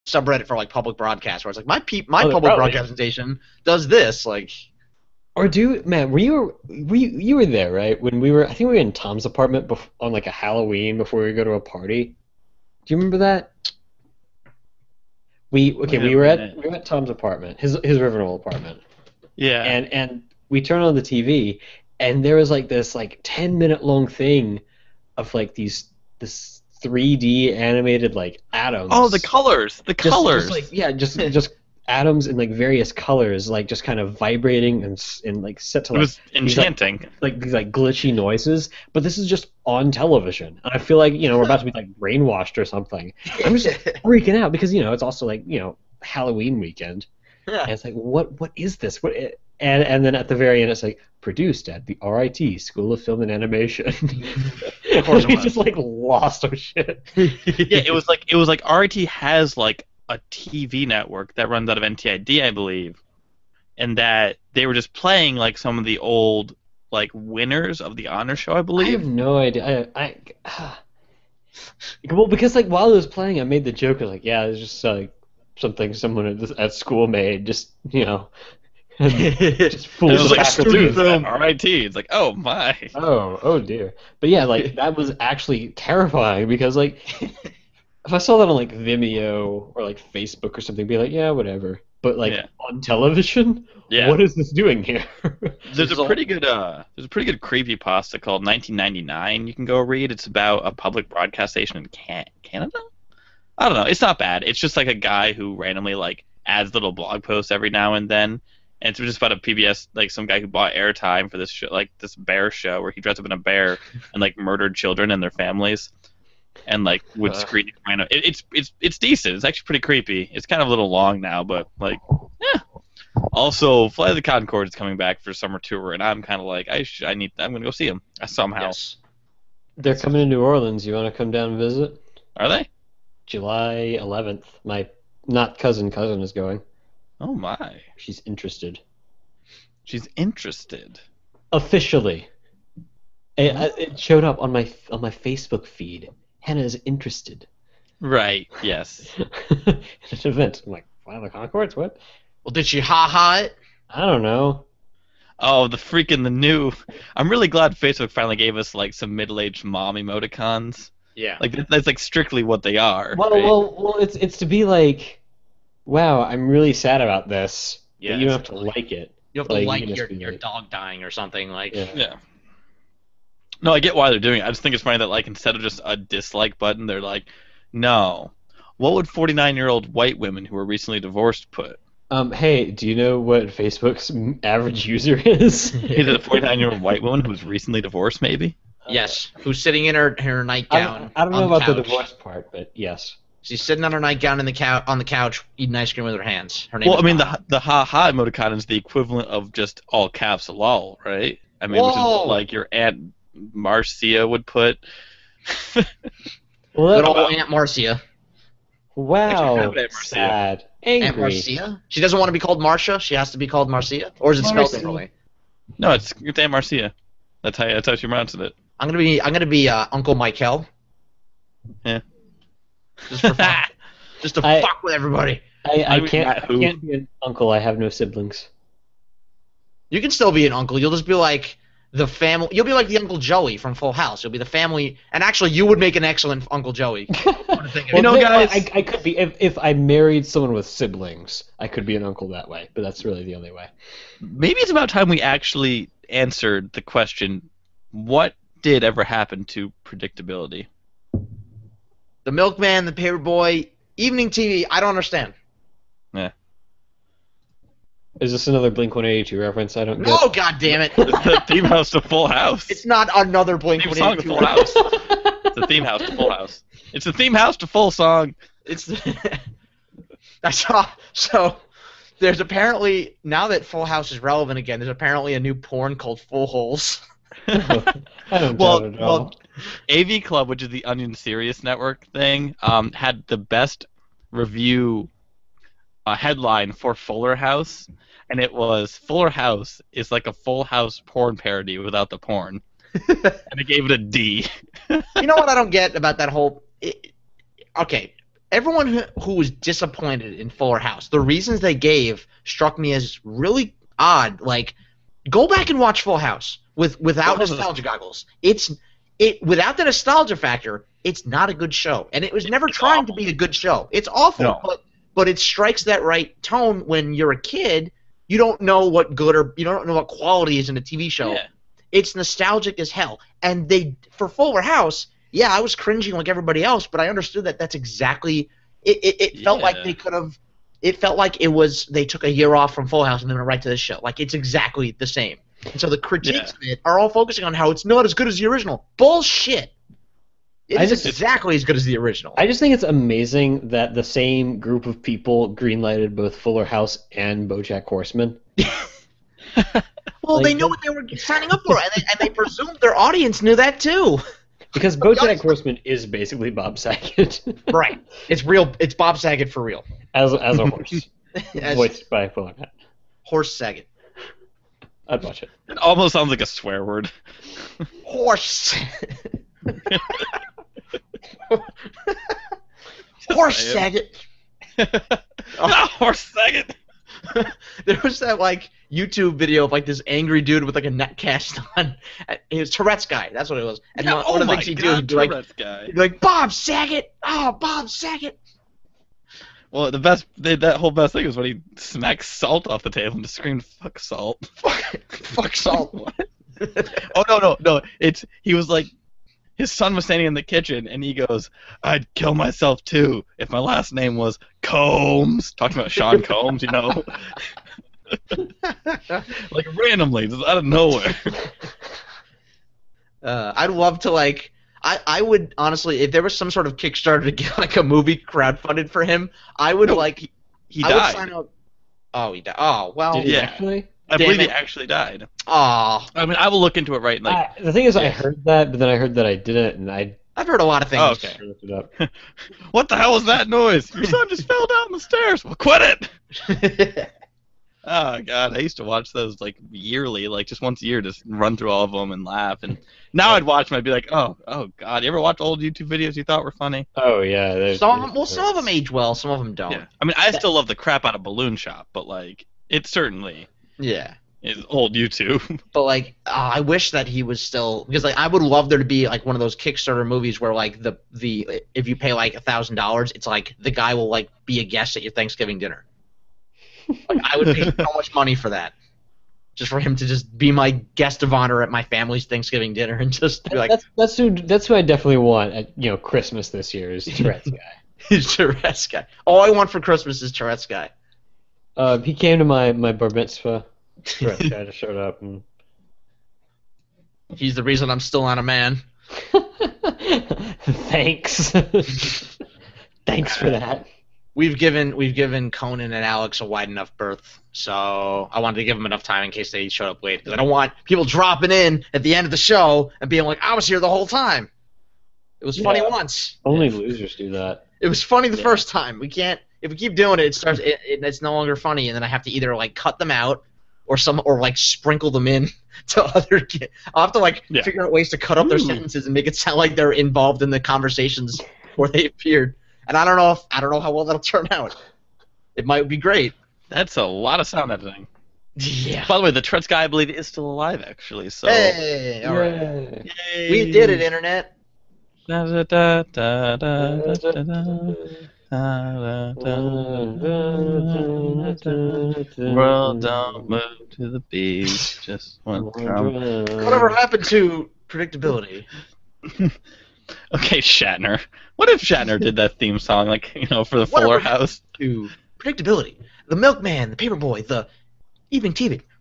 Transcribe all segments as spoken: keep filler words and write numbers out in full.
subreddit for like public broadcast, where it's like my pe- my Oh, public probably. broadcasting station does this. Like, Or do man, were you were you, you were there, right? When we were, I think we were in Tom's apartment bef- on like a Halloween before we go to a party. Do you remember that? We okay, Wait a we were at minute. we were at Tom's apartment, his his Riverdale apartment, Yeah. and and we turned on the T V, and there was like this like ten minute long thing of like these this three D animated like atoms. oh, the colors, the Just- colors. just like yeah, just just atoms in like various colors, like just kind of vibrating and s- and like set to it like was these, like, enchanting. like these like glitchy noises, but this is just on television, and I feel like you know we're about to be like brainwashed or something. I'm just freaking out because you know it's also like you know Halloween weekend, yeah. and it's like what what is this? What i- and and then at the very end it's like produced at the R I T School of Film and Animation. Of course it we was. just like lost our shit. Yeah, it was like it was like R I T has like a T V network that runs out of N T I D, I believe, and that they were just playing like some of the old like winners of the honor show, I I have believe. no idea. I, I well, because like while it was playing, I made the joke. I was like, "Yeah, it's just like something someone at, this, at school made, just you know, just fool It was the like faculty." student R I T. It's like, oh my. Oh, oh dear. But yeah, like that was actually terrifying because like if I saw that on like Vimeo or like Facebook or something, I'd be like, "Yeah, whatever." But like Yeah. on television, Yeah. what is this doing here? There's a pretty good uh there's a pretty good creepypasta called nineteen ninety-nine you can go read. It's about a public broadcast station in Can- Canada? I don't know. It's not bad. It's just like a guy who randomly like adds little blog posts every now and then. And it's just about a P B S, like some guy who bought airtime for this show, like this bear show where he dressed up in a bear and like murdered children and their families, and like would Uh. screen random. It, it's it's it's decent. It's actually pretty creepy. It's kind of a little long now, but like, yeah. Also, Flight of the Conchords is coming back for summer tour, and I'm kind of like, I sh- I need, I'm gonna go see them somehow. Yes. They're coming to New Orleans. You want to come down and visit? Are they? July eleventh. My not cousin cousin is going. Oh my, She's interested. she's interested. Officially. It, I- it showed up on my on my Facebook feed. Hannah is interested. Right. Yes. At an event. I'm like, wow, the Concords? What? Well, did she ha ha it? I don't know. Oh, the freaking the new. I'm really glad Facebook finally gave us like some middle-aged mom emoticons. Yeah. Like that- that's like strictly what they are. Well, right? well, well, it's it's to be like, wow, I'm really sad about this. Yeah, but you don't have to exactly. like it. You have to Like, like you can your, just be your like- dog dying or something. Like, Yeah. Yeah. No, I get why they're doing it. I just think it's funny that like instead of just a dislike button, they're like, no. What would forty-nine-year-old white women who were recently divorced put? Um, hey, do you know what Facebook's m- average user is? Is it a forty-nine-year-old white woman who's recently divorced, maybe? yes, who's sitting in her her I nightgown? don't, I don't on know the about the couch. divorce part, but yes. She's sitting on her nightgown in the cou- on the couch eating ice cream with her hands. Her name Well, is I mean, Mom. the the ha ha emoticon is the equivalent of just all caps lol, right? I mean, which is Whoa. what, like your aunt Marcia would put. Well, Good that, old Aunt Marcia. wow, Aunt Marcia. sad, Aunt angry. Marcia? She doesn't want to be called Marcia. She has to be called Marcia, or is it spelled Marcia. differently? No, it's it's Aunt Marcia. That's how that's how she pronounced it. I'm gonna be I'm gonna be uh, Uncle Michael. Yeah. Just for fun. Just to I- fuck with everybody. I, I I mean, can't. Matt I who? can't be an uncle. I have no siblings. You can still be an uncle. You'll just be like the family. You'll be like the Uncle Joey from Full House. You'll be the family. And actually, you would make an excellent Uncle Joey. You know, then, guys- I, I could be if if I married someone with siblings, I could be an uncle that way. But that's really the only way. Maybe it's about time we actually answered the question: what did ever happen to predictability? The Milkman, the Paperboy, evening T V. I don't understand. Is this another Blink one eighty-two reference? I don't No, get. God damn it! It's the theme house to Full House. It's not another Blink theme one song to eighty-two. Full House. It's the theme house to Full House. It's the theme house to Full song. It's I saw so there's apparently now that Full House is relevant again. There's apparently a new porn called Full Holes. I don't Well, doubt it at all. well, A V Club, which is the Onion Sirius Network thing, um, had the best review uh, headline for Fuller House, and it was Fuller House is like a Full House porn parody without the porn, and I gave it a D. You know what I don't get about that whole? It, okay, everyone who, who was disappointed in Fuller House, the reasons they gave struck me as really odd. Like, go back and watch Full House with without Well, nostalgia goggles. It's it without the nostalgia factor. It's not a good show, and it was never It's trying awful. to be a good show. It's awful, No. but but it strikes that right tone when you're a kid. You don't know what good or you don't know what quality is in a T V show. Yeah. It's nostalgic as hell, and they for Fuller House. Yeah, I was cringing like everybody else, but I understood that that's exactly. It it, it felt like Yeah. they could have. It felt like it was they took a year off from Full House and then went right to this show. Like it's exactly the same. And so the critiques of it are all focusing on how it's not as good as the original. Bullshit. It I is just- exactly as good as the original. I just think it's amazing that the same group of people greenlighted both Fuller House and BoJack Horseman. well, like they knew that- what they were signing up for, and they, and they presumed their audience knew that too. Because BoJack Horseman is basically Bob Saget. Right. It's real. It's Bob Saget for real. as as a horse, As voiced by Fuller House. Horse Saget. I'd watch it. It almost sounds like a swear word. Horse. Horse Saget. Ah, horse second. There was that like YouTube video of like this angry dude with like a neck cast on. He was Tourette's guy. That's what it was. And Yeah, one, oh one of the my things he'd do, God, he'd be like, Tourette's guy. he'd be like, Bob Saget. Oh, Bob Saget. Well, the best, they, that whole best thing was when he smacks Salt off the table and just screamed, "Fuck Salt." Fuck Salt. Oh no, no, no! It's he was like, his son was standing in the kitchen and he goes, "I'd kill myself too if my last name was Combs." Talking about Sean Combs, you know, like randomly, just out of nowhere. Uh, I'd love to like. I, I would honestly, if there was some sort of Kickstarter to get like a movie crowdfunded for him, I would No, like. He I died. would sign up. Oh, he died. Oh, well. Did he yeah. actually? I Damn believe he it. actually died. Oh, I mean, I will look into it right. Like, I, the thing is, I yeah. heard that, but then I heard that I didn't, and I I've heard a lot of things. Oh, okay. looked it up. what the hell was that noise? Your son just fell down the stairs. Well, quit it. Oh god, I used to watch those like yearly, like just once a year, just run through all of them and laugh. And now I'd watch them, I'd be like, oh, oh god, you ever watch old YouTube videos you thought were funny? Oh yeah, there's, some of them, well, some of them age well, some of them don't. Yeah. I mean, I still love the crap out of Balloon Shop, but like, it certainly Yeah. is old YouTube. But like, uh, I wish that he was still because like I would love there to be like one of those Kickstarter movies where like the the if you pay like a thousand dollars, it's like the guy will like be a guest at your Thanksgiving dinner. Like I would pay so much money for that, just for him to just be my guest of honor at my family's Thanksgiving dinner and just be like, that's that's who that's who I definitely want at you know Christmas this year is Tourette's guy. he's Tourette's guy. All I want for Christmas is Tourette's guy. Uh, he came to my my bar mitzvah. Tourette's guy just showed up and. He's the reason I'm still not a man. Thanks. Thanks for that. We've given we've given Conan and Alex a wide enough berth, so I wanted to give them enough time in case they showed up late. Because I don't want people dropping in at the end of the show and being like, "I was here the whole time." It was funny Yeah. once. Only losers do that. It was funny the Yeah. first time. We can't if we keep doing it, it starts. It, it, it's no longer funny, and then I have to either like cut them out or some or like sprinkle them in to other. ki- I'll have to like Yeah. figure out ways to cut up their Ooh. sentences and make it sound like they're involved in the conversations where they appeared. And I don't know if I don't know how well that'll turn out. It might be great. That's a lot of sound editing. Yeah. By the way, the Tourette's guy, I believe, is still alive, actually. So. Hey, all right. Yay. Yay. We did it, internet. Da, da, da, da, da, da, da, da. Da, da, da, da, da. World don't move to the beat, just one drum. Whatever happened to predictability? Okay, Shatner. What if Shatner did that theme song, like, you know, for the Fuller Whatever. House? To predictability. The milkman, the paperboy, the evening T V.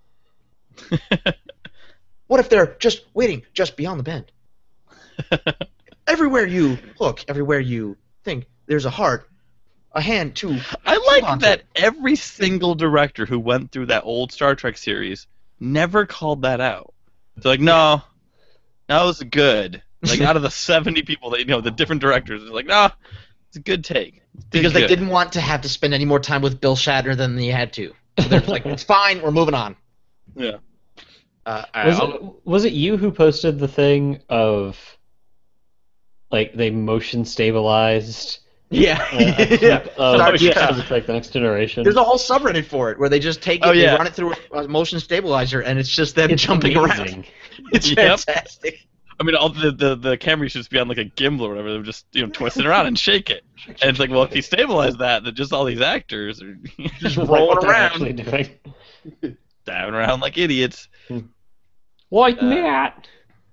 What if they're just waiting just beyond the bend? Everywhere you look, everywhere you think, there's a heart, a hand to. I hold like on to. that every single director who went through that old Star Trek series never called that out. They're like, no, that was good. Like, out of the seventy people that, you know, the different directors, they're like, no, it's a good take. Did Because they good." didn't want to have to spend any more time with Bill Shatner than they had to. So they're just like, it's fine, we're moving on. Yeah. Uh, all right, Was I'll- it, was it you who posted the thing of like they motion stabilized Yeah. Uh, a yeah. clip of Star Trek. Star Trek: The Next Generation. There's a whole subreddit for it where they just take it, Oh, they yeah. run it through a motion stabilizer, and it's just them It's jumping amazing. around. It's Yep. fantastic. I mean, all the, the the camera should just be on like a gimbal or whatever. They're just you know twisting around and shake it. And it's like, well, if you stabilize that, then just all these actors are Just Like rolling what they're around. actually doing. diving around like idiots. Like Uh, that.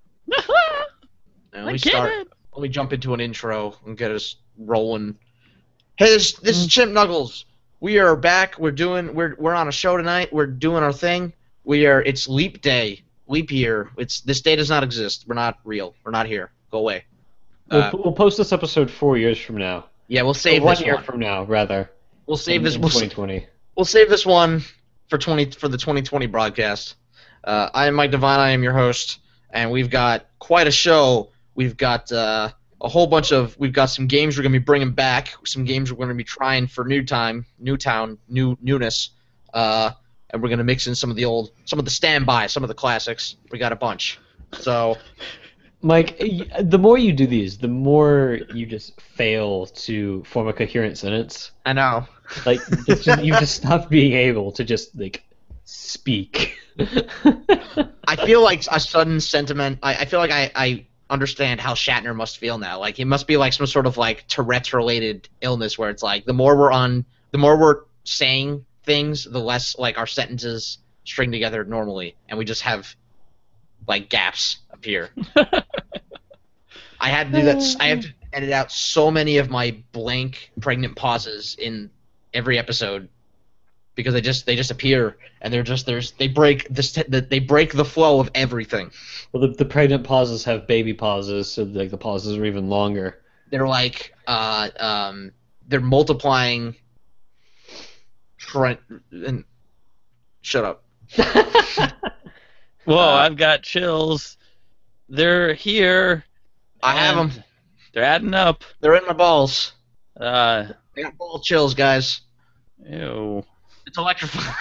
Now, I let me get start. it. Let me jump into an intro and get us rolling. Hey, this, this Mm. is Chimp Knuckles. We are back. We're doing. We're we're on a show tonight. We're doing our thing. We are. It's Leap Day. Leap year. It's this day does not exist. We're not real. We're not here. Go away. We'll, Uh, we'll post this episode four years from now. yeah, we'll Or save one this year one. from now, rather. We'll save in, this. in We'll, s- twenty twenty. we'll save this one for twenty for the twenty twenty broadcast. Uh, I am Mike Devine. I am your host, and we've got quite a show. We've got uh, a whole bunch of. We've got some games we're gonna be bringing back. Some games we're gonna be trying for new time, new town, new newness. Uh, and we're gonna mix in some of the old, some of the standby, some of the classics. We got a bunch. So Mike, y- the more you do these, the more you just fail to form a coherent sentence. I know. Like, it's just, you just stop being able to just, like, speak. I feel like a sudden sentiment. I, I feel like I, I understand how Shatner must feel now. Like he must be like some sort of like Tourette's-related illness where it's like the more we're on, the more we're saying things, the less like our sentences string together normally, and we just have like gaps appear. I had to do that. s- I have to edit out so many of my blank pregnant pauses in every episode because they just they just appear and they're just there's they break this the, they break the flow of everything. Well, the, the pregnant pauses have baby pauses, so like the pauses are even longer. They're like uh um they're multiplying. Trent and shut up. Whoa, Uh, I've got chills. They're here. I have and them. They're adding up. They're in my balls. Uh, I got ball chills, guys. ew. It's electrifying.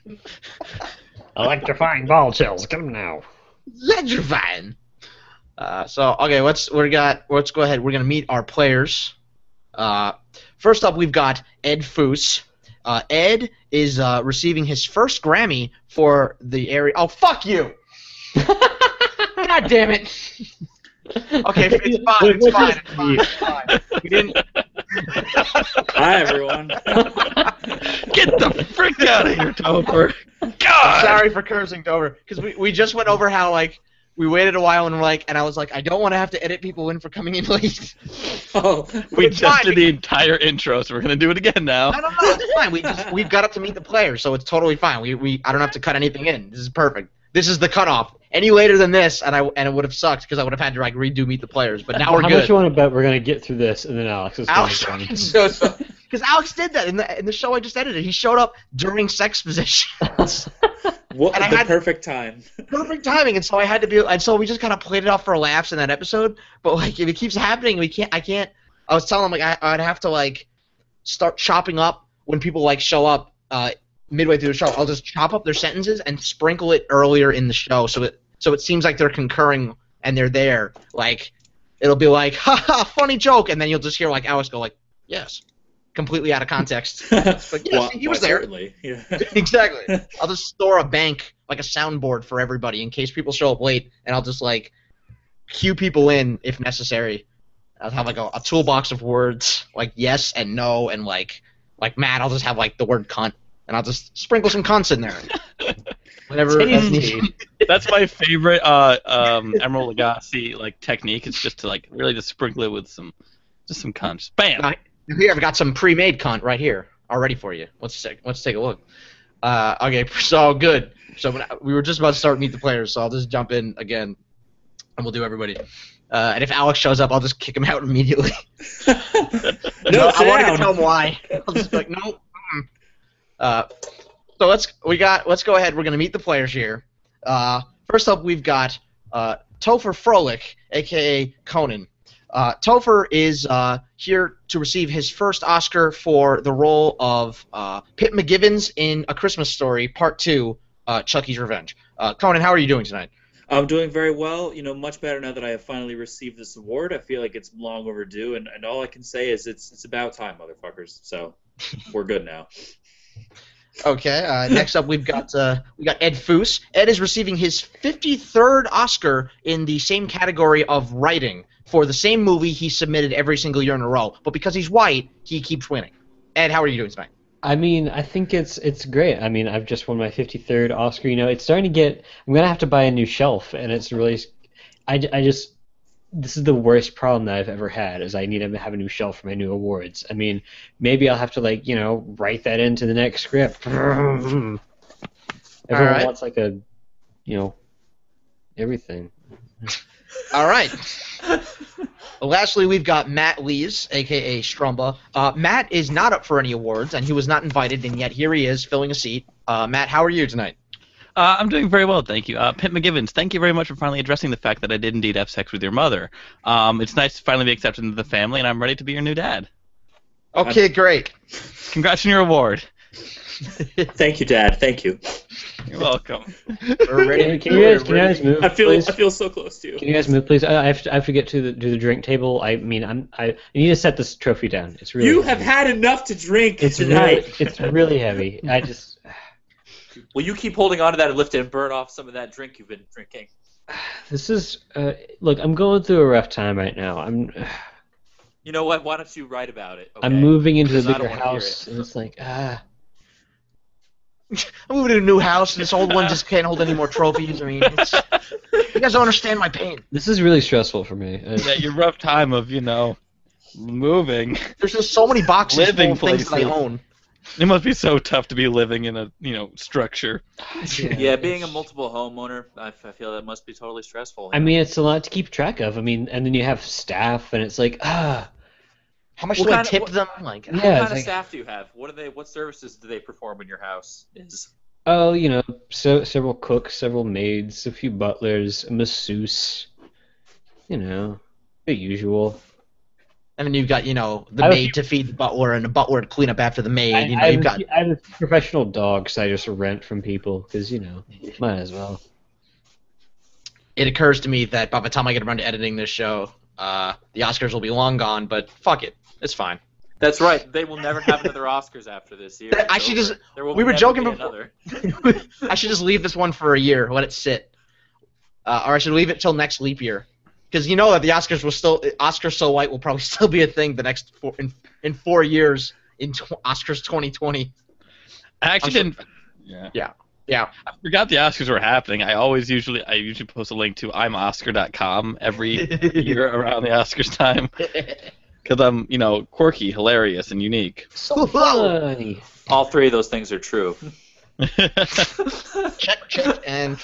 Electrifying ball chills. Get them now. Electrifying. Uh, so okay, let's we got let's go ahead. We're gonna meet our players. Uh, first up, we've got Ed Foose. Uh, Ed is uh, receiving his first Grammy for the area. Oh, fuck you! God damn it! Okay, it's fine. It's fine. It's fine. It's fine. We didn't. Hi, everyone. Get the frick out of here, Topher. God. Sorry for cursing, Dover, because we, we just went over how like we waited a while and we're like, and I was like, I don't want to have to edit people in for coming in late. Oh, We It's just fine. did the entire intro, so we're gonna do it again now. No, no, no, it's fine. We just we've got up to meet the players, so it's totally fine. We we I don't have to cut anything in. This is perfect. This is the cutoff. Any later than this, and I and it would have sucked because I would have had to like redo meet the players. But now we're How good. much you want to bet we're gonna get through this, and then Alex is going Alex, to so so because Alex did that in the in the show I just edited. He showed up during sex positions. what And I the had- perfect time. Perfect timing, and so I had to be, and so we just kind of played it off for laughs in that episode. But like, if it keeps happening, we can't. I can't. I was telling him like I, I'd have to like start chopping up when people like show up uh, midway through the show. I'll just chop up their sentences and sprinkle it earlier in the show, so it so it seems like they're concurring and they're there. Like it'll be like, ha ha, funny joke, and then you'll just hear like Alex go like, yes, completely out of context. But yes, Well, he was why, there. certainly. Yeah. Exactly. I'll just store a bank, like a soundboard for everybody in case people show up late, and I'll just like cue people in if necessary. I'll have like a, a toolbox of words, like yes and no, and like like Matt, I'll just have like the word cunt, and I'll just sprinkle some cunts in there. Whatever. as Tasty. needed. That's my favorite uh, um, Emerald Lagasse like technique. It's just to like really just sprinkle it with some just some conch. Bam. Now, here I've got some pre-made cunt right here, all ready for you. Let's take let's take a look. Uh, okay, so good. So when I- we were just about to start meet the players, so I'll just jump in again, and we'll do everybody. Uh, and if Alex shows up, I'll just kick him out immediately. no, I sit wanted to down. tell him why. I'll just be like, no. mm-mm. Uh, so let's we got let's go ahead. We're gonna meet the players here. Uh, first up, we've got uh, Topher Froelich, aka Conan. Uh, Topher is uh, here to receive his first Oscar for the role of uh, Pip McGivens in A Christmas Story Part Two, uh, Chucky's Revenge. Uh, Conan, how are you doing tonight? I'm doing very well. You know, much better now that I have finally received this award. I feel like it's long overdue, and, and all I can say is it's it's about time, motherfuckers. So we're good now. Okay. Uh, next up, we've got uh, we got Ed Foose. Ed is receiving his fifty-third Oscar in the same category of writing for the same movie he submitted every single year in a row. But because he's white, he keeps winning. Ed, how are you doing tonight? I mean, I think it's it's great. I mean, I've just won my fifty-third Oscar. You know, it's starting to get. I'm gonna have to buy a new shelf, and it's really. I, I just. This is the worst problem that I've ever had. Is I need to have a new shelf for my new awards. I mean, maybe I'll have to like you know write that into the next script. Everyone right. wants like a, you know, everything. All right. Lastly, we've got Matt Lees, a k a. Strumba. Uh, Matt is not up for any awards, and he was not invited, and yet here he is filling a seat. Uh, Matt, how are you tonight? Uh, I'm doing very well, thank you. Uh, Pip McGivens, thank you very much for finally addressing the fact that I did indeed have sex with your mother. Um, it's nice to finally be accepted into the family, and I'm ready to be your new dad. Okay, great. Congrats on your award. Thank you, Dad. Thank you. You're welcome. We're ready. Can, can you guys can you guys move? I feel please? I feel so close to you. Can you guys move, please? I I have to, I have to get to the to the drink table. I mean, I'm I, I need to set this trophy down. It's really You heavy. have had enough to drink It's tonight. really, it's really heavy. I just Will you keep holding on to that and lift it and burn off some of that drink you've been drinking? this is uh, look. I'm going through a rough time right now. I'm You know what? Why don't you write about it? Okay? I'm moving into a Because I bigger don't wanna hear house, it. and it's like ah. I'm moving to a new house, and this old one just can't hold any more trophies. I mean, it's, you guys don't understand my pain. This is really stressful for me. Uh, Yeah, your rough time of, you know, moving. There's just so many boxes Living full of things that I places. own. It must be so tough to be living in a, you know, structure. Yeah, being a multiple homeowner, I, I feel that must be totally stressful. I mean, it's a lot to keep track of. I mean, and then you have staff, and it's like ah. How much What do I kind of- tip what- them? Like, Yeah, what it's kind of like- staff do you have? What are they? What services do they perform in your house? Is Oh, you know, so, several cooks, several maids, a few butlers, a masseuse. You know, the usual. and then you've got, you know, the I have a maid to feed the butler and the butler to clean up after the maid. I, you know, I, you've have got. a, I have a professional dog, so I just rent from people because you know, might as well. It occurs to me that by the time I get around to editing this show, uh, the Oscars will be long gone. But fuck it, it's fine. That's right. They will never have another Oscars after this year. I It's should over. just- There will we were never joking be before- another. I should just leave this one for a year, let it sit, uh, or I should leave it till next leap year, because you know that the Oscars will still Oscars So White will probably still be a thing the next four, in in four years in tw- Oscars twenty twenty. I actually I'm didn't. Yeah. Yeah, yeah. I forgot the Oscars were happening. I always usually I usually post a link to I'm Oscar dot com every year around the Oscars time because I'm, you know, quirky, hilarious, and unique. So funny. All three of those things are true. check, check, and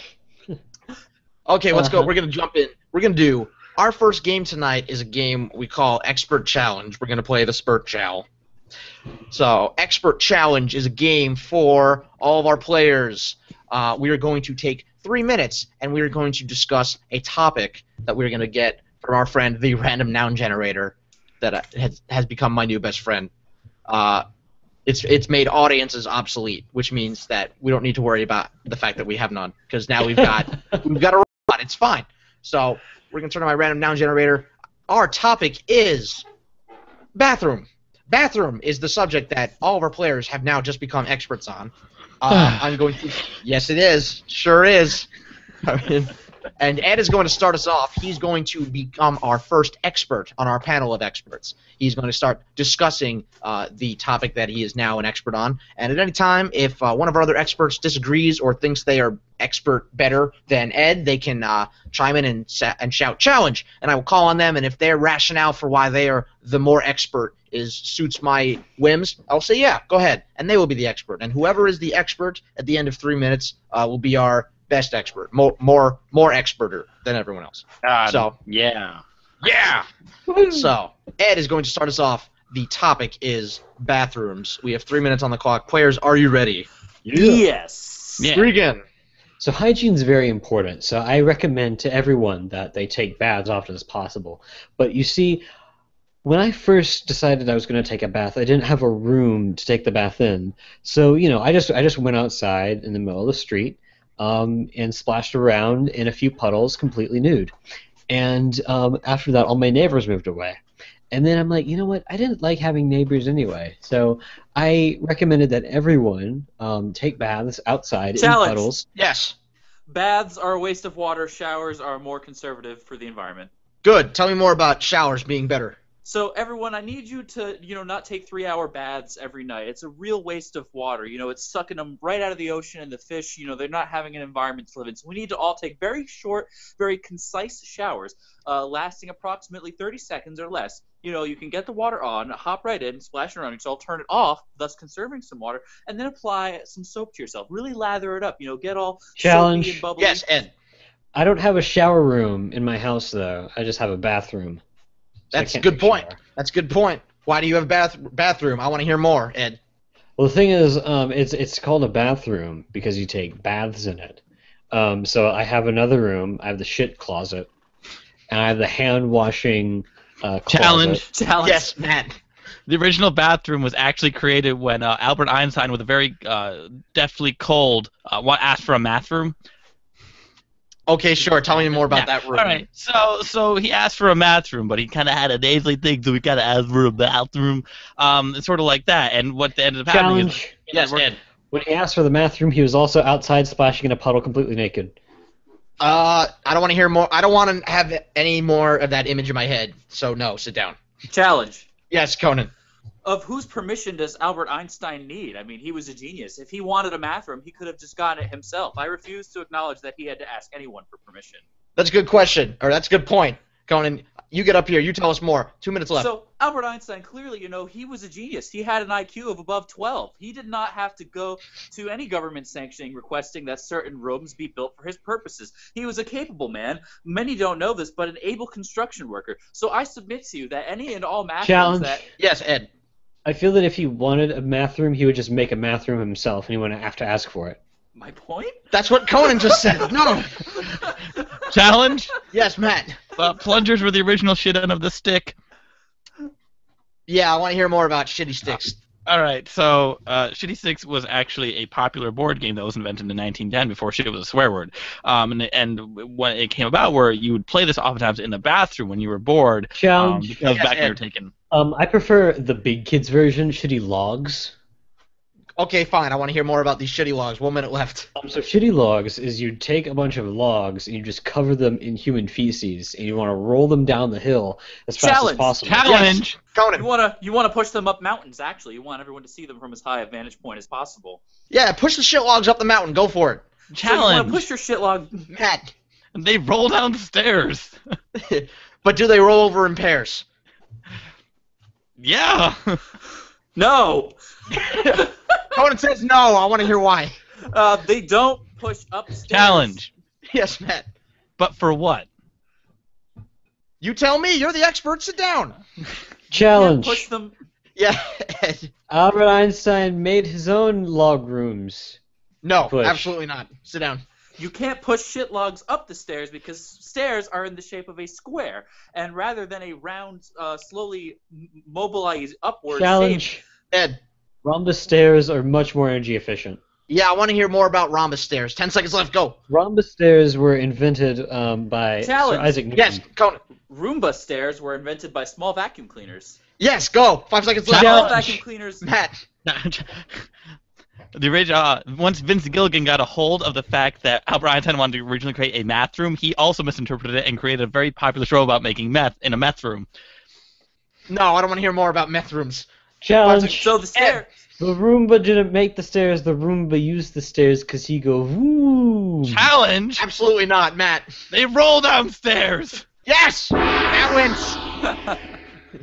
okay, let's go. Uh-huh. We're gonna jump in. We're gonna do our first game tonight. Is a game we call Expert Challenge. We're gonna play the Spurt Chow. So, Expert Challenge is a game for all of our players. Uh, we are going to take three minutes, and we are going to discuss a topic that we're going to get from our friend, the Random Noun Generator, that uh, has, has become my new best friend. Uh, it's it's made audiences obsolete, which means that we don't need to worry about the fact that we have none, because now we've got we've got a robot. It's fine. So, we're going to turn on my Random Noun Generator. Our topic is bathroom. Bathroom is the subject that all of our players have now just become experts on. Uh, I'm going to. Yes, it is. Sure is. And Ed is going to start us off. He's going to become our first expert on our panel of experts. He's going to start discussing uh, the topic that he is now an expert on. And at any time, if uh, one of our other experts disagrees or thinks they are expert better than Ed, they can uh, chime in and, sa- and shout challenge. And I will call on them. And if their rationale for why they are the more expert is suits my whims, I'll say, yeah, go ahead. And they will be the expert. And whoever is the expert at the end of three minutes uh, will be our best expert, more more more experter than everyone else. God, So- yeah. Yeah. So Ed is going to start us off. The topic is bathrooms. We have three minutes on the clock. Players, are you ready? Yes. Yeah. Begin. So hygiene is very important. So I recommend to everyone that they take baths as often as possible. But you see, when I first decided I was going to take a bath, I didn't have a room to take the bath in. So you know, I just I just went outside in the middle of the street. um, and splashed around in a few puddles completely nude. And um, after that, all my neighbors moved away. And then I'm like, you know what? I didn't like having neighbors anyway. So I recommended that everyone um, take baths outside Challenge. in puddles. Yes. Baths are a waste of water. Showers are more conservative for the environment. Good. Tell me more about showers being better. So everyone, I need you to, you know, not take three-hour baths every night. It's a real waste of water. You know, it's sucking them right out of the ocean, and the fish, you know, they're not having an environment to live in. So we need to all take very short, very concise showers, uh, lasting approximately thirty seconds or less. You know, you can get the water on, hop right in, splash around yourself, turn it off, thus conserving some water, and then apply some soap to yourself. Really lather it up. You know, get all Challenge. soapy and bubbly. Yes, Ed. I don't have a shower room in my house, though. I just have a bathroom. So I That's a can't good take point. shower. That's a good point. Why do you have a bath bathroom? I want to hear more, Ed. Well, the thing is, um, it's it's called a bathroom because you take baths in it. Um, so I have another room. I have the shit closet, and I have the hand washing uh, closet. Challenge. Challenge. Yes, Matt. The original bathroom was actually created when uh, Albert Einstein, with a very uh, deftly cold, uh, wa- asked for a math room. Okay, sure. Tell me more about Yeah. that room. All right. So so he asked for a math room, but he kind of had a nasally thing, so we kind of asked for a bathroom. Um, it's sort of like that. And what ended up happening is, Challenge. Yes, Ed. When he asked for the bathroom, he was also outside splashing in a puddle completely naked. Uh, I don't want to hear more. I don't want to have any more of that image in my head. So no, sit down. Challenge. Yes, Conan. Of whose permission does Albert Einstein need? I mean, he was a genius. If he wanted a math room, he could have just gotten it himself. I refuse to acknowledge that he had to ask anyone for permission. That's a good question, or that's a good point, Conan. You get up here. You tell us more. Two minutes left. So Albert Einstein, clearly, you know, he was a genius. He had an I Q of above twelve. He did not have to go to any government sanctioning requesting that certain rooms be built for his purposes. He was a capable man. Many don't know this, but an able construction worker. So I submit to you that any and all math rooms Challenge. that... Yes, Ed. I feel that if he wanted a math room, he would just make a math room himself, and he wouldn't have to ask for it. My point? That's what Conan just said. No. challenge. Yes, Matt. Uh, plungers were the original shit end of the stick. Yeah, I want to hear more about shitty sticks. All right, so uh, Shitty Sticks was actually a popular board game that was invented in nineteen ten before shit was a swear word. Um, and, and when it came about, where you would play this oftentimes in the bathroom when you were bored. Um, Challenge. because Yes, back when you were Ed. taking. Um, I prefer the big kids version, Shitty Logs. Okay, fine. I want to hear more about these shitty logs. One minute left. Um, so Shitty Logs is you take a bunch of logs and you just cover them in human feces, and you want to roll them down the hill as fast Challenge. as possible. Challenge. You Conan. wanna you wanna push them up mountains. Actually, you want everyone to see them from as high a vantage point as possible. Yeah, push the shit logs up the mountain. Go for it. So you wanna Challenge. push your shit log. Matt. And they roll down the stairs. But do they roll over in pairs? Yeah. No, Conan says no. I want to hear why. uh, they don't push upstairs. Challenge. Yes, Matt. But for what? You tell me. You're the expert. Sit down. You Challenge. can't push them. Yeah, Ed. Albert Einstein made his own log rooms. No, Push. absolutely not. Sit down. You can't push shit logs up the stairs because stairs are in the shape of a square, and rather than a round, uh, slowly m- mobilized upward shape. Challenge. Ed. Rhombus stairs are much more energy efficient. Yeah, I want to hear more about rhombus stairs. Ten seconds left. Go. Rhombus stairs were invented um, by Sir Challenge. Isaac Newton. Yes, Conan. Roomba stairs were invented by small vacuum cleaners. Yes, go. Five seconds left. Small Challenge. vacuum cleaners. Matt. The original, uh, once Vince Gilligan got a hold of the fact that Albert Einstein wanted to originally create a math room, he also misinterpreted it and created a very popular show about making meth in a meth room. No, I don't want to hear more about meth rooms. Challenge. So the stair. The Roomba didn't make the stairs. The Roomba used the stairs because he go woo. Challenge! Absolutely not, Matt. They roll downstairs! Yes! Matt wins.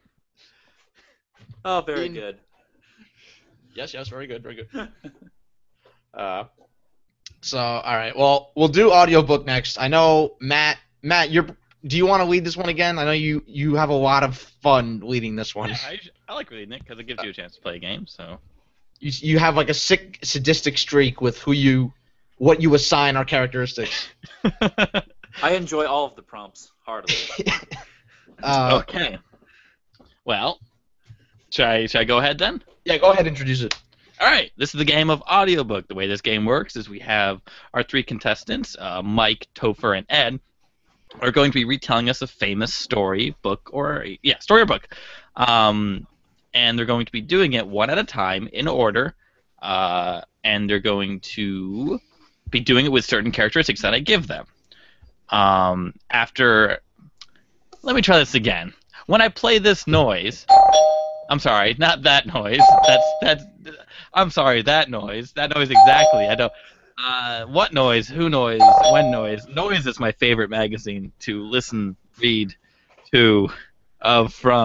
Oh, very In- good. Yes, yes, very good, very good. uh, so, all right. Well, we'll do audiobook next. I know, Matt. Matt, you're. Do you want to lead this one again? I know you you have a lot of fun leading this one. Yeah, I, I like reading it because it gives you a chance to play a game, so. You you have like a sick sadistic streak with who you, what you assign our characteristics. I enjoy all of the prompts heartily. uh, okay. Well, should I, should I go ahead then? Yeah, go ahead, introduce it. All right, this is the game of audiobook. The way this game works is we have our three contestants, uh, Mike, Topher, and Ed, are going to be retelling us a famous story, book, or yeah, story or book. Um, and they're going to be doing it one at a time in order, uh, and they're going to be doing it with certain characteristics that I give them. Um, after, let me try this again. When I play this noise, I'm sorry, not that noise. That's that's. I'm sorry, that noise. That noise exactly. I don't. Uh, what noise? Who noise? When noise? Noise is my favorite magazine to listen, read, to, of, from.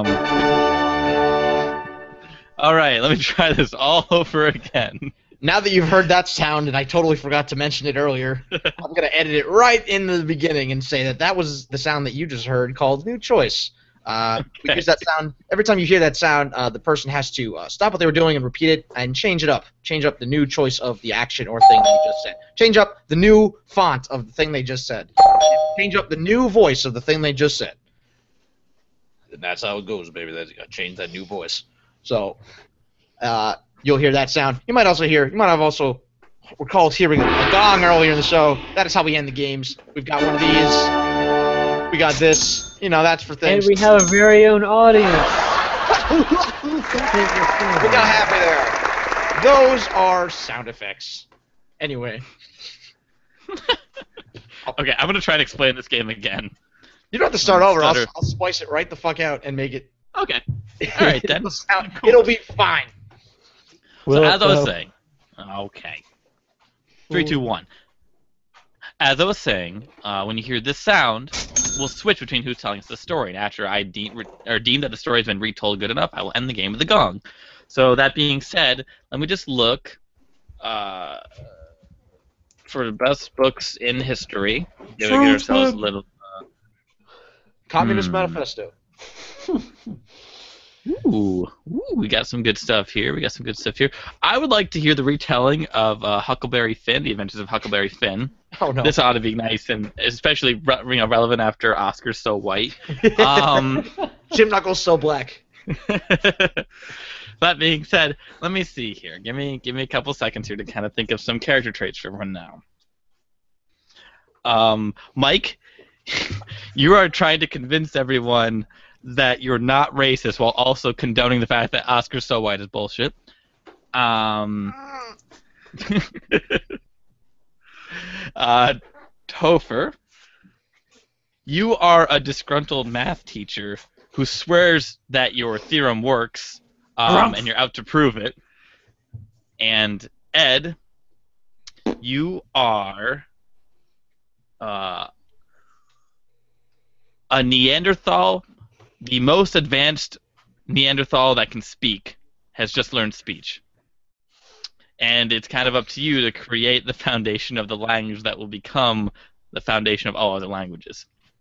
All right, let me try this all over again. Now that you've heard that sound, and I totally forgot to mention it earlier, I'm going to edit it right in the beginning and say that that was the sound that you just heard called New Choice. Uh, Okay. We use that sound. Every time you hear that sound, uh, the person has to uh, stop what they were doing and repeat it and change it up. Change up the new choice of the action or thing they just said. Change up the new font of the thing they just said. Change up the new voice of the thing they just said. And that's how it goes, baby. That's, you got to change that new voice. So, uh, you'll hear that sound. You might also hear, you might have also recalled hearing a, a gong earlier in the show. That is how we end the games. We've got one of these. We got this. You know, that's for And things. we have a very own audience. Look how happy they are. Those are sound effects. Anyway. Okay, I'm gonna try and explain this game again. You don't have to start over. I'll, Stutter. I'll spice it right the fuck out and make it. Okay. All right then. It'll, sound, it'll be fine. So Will as I was it, though? saying, okay. Three, two, one. As I was saying, uh, when you hear this sound, we'll switch between who's telling us the story. And after I deem, or deem that the story has been retold good enough, I will end the game with a gong. So that being said, let me just look uh, for the best books in history. Give Truth ourselves a book. little. Communist Hmm. Manifesto. Ooh, ooh, we got some good stuff here. We got some good stuff here. I would like to hear the retelling of uh, Huckleberry Finn, The Adventures of Huckleberry Finn. Oh, no. This ought to be nice and especially re- you know, relevant after Oscar's So White. Um, Jim Knuckles so black. that being said, let me see here. Give me give me a couple seconds here to kind of think of some character traits for everyone now. Um, Mike, you are trying to convince everyone that you're not racist while also condoning the fact that Oscar So White is bullshit. Um, uh, Topher, you are a disgruntled math teacher who swears that your theorem works, um, and you're out to prove it. And Ed, you are uh, a Neanderthal. The most advanced Neanderthal that can speak has just learned speech. And it's kind of up to you to create the foundation of the language that will become the foundation of all other languages.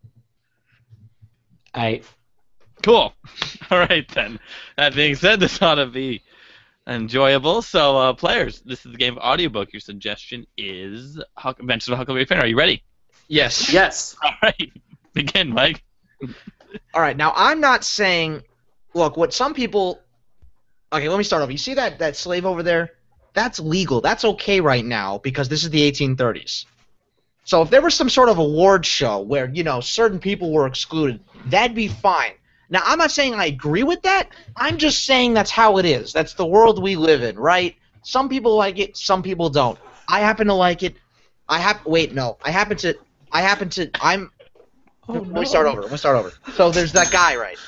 I Cool. All right, then. That being said, this ought to be enjoyable. So, uh, players, this is the game of audiobook. Your suggestion is Huck- Adventures of Huckleberry Finn. Are you ready? Yes. Yes. All right. Begin, Mike. All right. Now, I'm not saying. Look, what some people. Okay, let me start over. You see that, that slave over there? That's legal. That's okay right now because this is the eighteen thirties. So if there was some sort of award show where, you know, certain people were excluded, that'd be fine. Now, I'm not saying I agree with that. I'm just saying that's how it is. That's the world we live in, right? Some people like it, some people don't. I happen to like it. I have. Wait, no. I happen to. I happen to. I'm. Oh, let no. me start over. Let me start over. So there's that guy, right?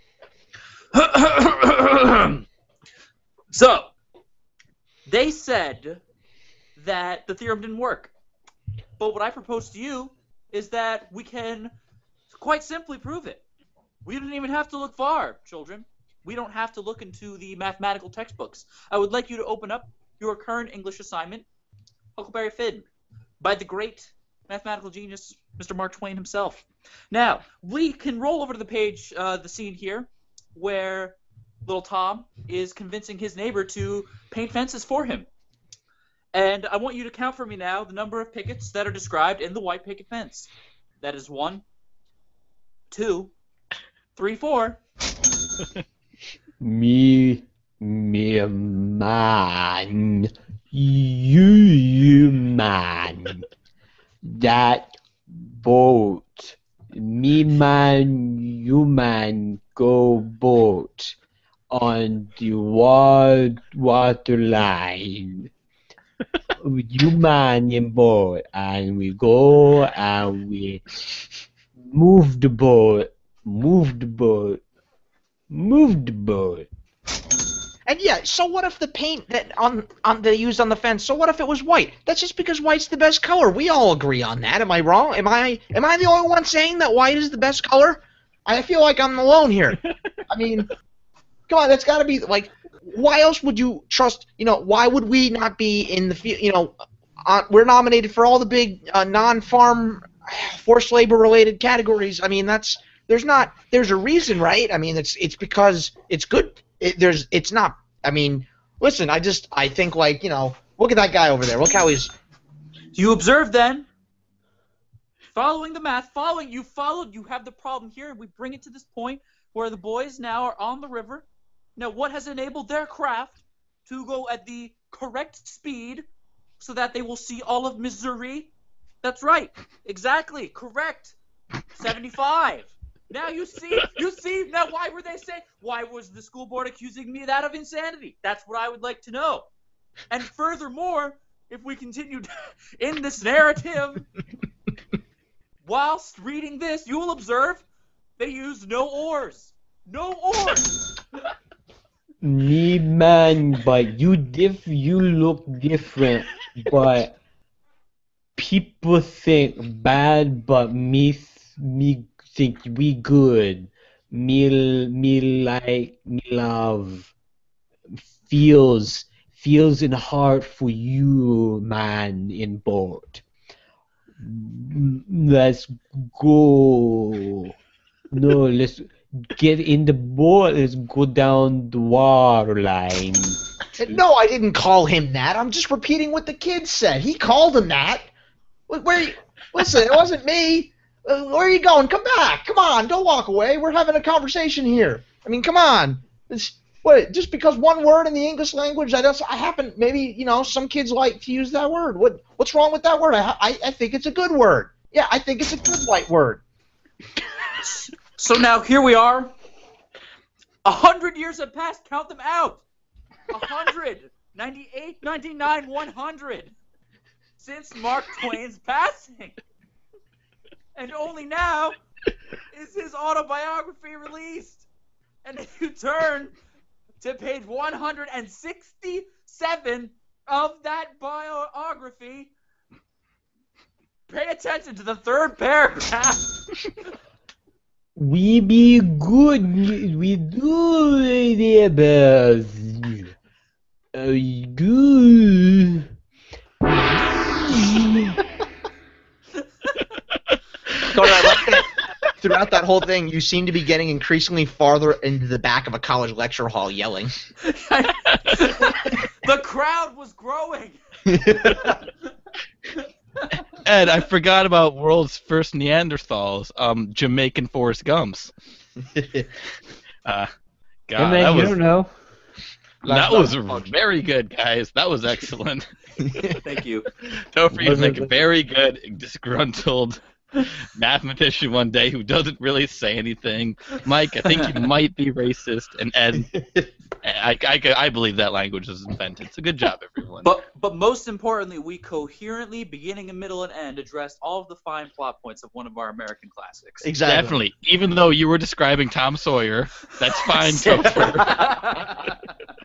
So, they said that the theorem didn't work. But what I propose to you is that we can quite simply prove it. We don't even have to look far, children. We don't have to look into the mathematical textbooks. I would like you to open up your current English assignment, Huckleberry Finn, by the great mathematical genius, Mister Mark Twain himself. Now, we can roll over to the page, uh, the scene here, where little Tom is convincing his neighbor to paint fences for him. And I want you to count for me now the number of pickets that are described in the white picket fence. That is one, two, three, four. Me. Me man, you man, that boat. Me man, you man, go boat on the wa- water line. You man in boat, and we go and we move the boat, move the boat, move the boat. And yeah, so what if the paint that on on they used on the fence? So what if it was white? That's just because white's the best color. We all agree on that. Am I wrong? Am I am I the only one saying that white is the best color? I feel like I'm alone here. I mean, come on, that's got to be like. Why else would you trust? You know, why would we not be in the field? You know, uh, we're nominated for all the big uh, non-farm, forced labor-related categories. I mean, that's there's not there's a reason, right? I mean, it's it's because it's good. It, there's it's not. I mean, listen, I just I think like you know, look at that guy over there. Look how he's. You observe then. Following the math, following you followed. You have the problem here. We bring it to this point where the boys now are on the river. Now, what has enabled their craft to go at the correct speed so that they will see all of Missouri? That's right. Exactly. Correct. seventy-five. Now you see, you see, now why were they saying, why was the school board accusing me of that of insanity? That's what I would like to know. And furthermore, if we continue in this narrative, whilst reading this, you will observe they use no oars. No oars. Me man, but you diff you look different, but people think bad, but me me think we good. Me me like me love feels feels in heart for you, man in boat. Let's go. No, let's get in the boat. Let's go down the water line. No, I didn't call him that. I'm just repeating what the kid said. He called him that. Where? where listen, it wasn't me. Uh, where are you going? Come back. Come on. Don't walk away. We're having a conversation here. I mean, come on. It's, what? Just because one word in the English language, I just I happen maybe you know some kids like to use that word. What? What's wrong with that word? I I, I think it's a good word. Yeah, I think it's a good white word. So now here we are. A hundred years have passed. Count them out. A hundred, ninety-eight, ninety-nine, one hundred. Since Mark Twain's passing. And only now is his autobiography released. And if you turn to page one hundred sixty-seven of that biography, pay attention to the third paragraph. We be good. We do the best. Uh, good. Connor, I like that throughout that whole thing, you seem to be getting increasingly farther into the back of a college lecture hall yelling. The crowd was growing. Ed, I forgot about world's first Neanderthals, um, Jamaican Forrest Gumps. Uh, God, Hey man, that you was don't know. that was very good, guys. That was excellent. Thank you. Don't forget to Wasn't make a it- very good, disgruntled mathematician one day who doesn't really say anything. Mike, I think you might be racist, and Ed, I, I, I believe that language was invented. So good job, everyone. But but most importantly, we coherently, beginning, and middle, and end, addressed all of the fine plot points of one of our American classics. Exactly. Definitely. Even though you were describing Tom Sawyer, that's fine, Topher.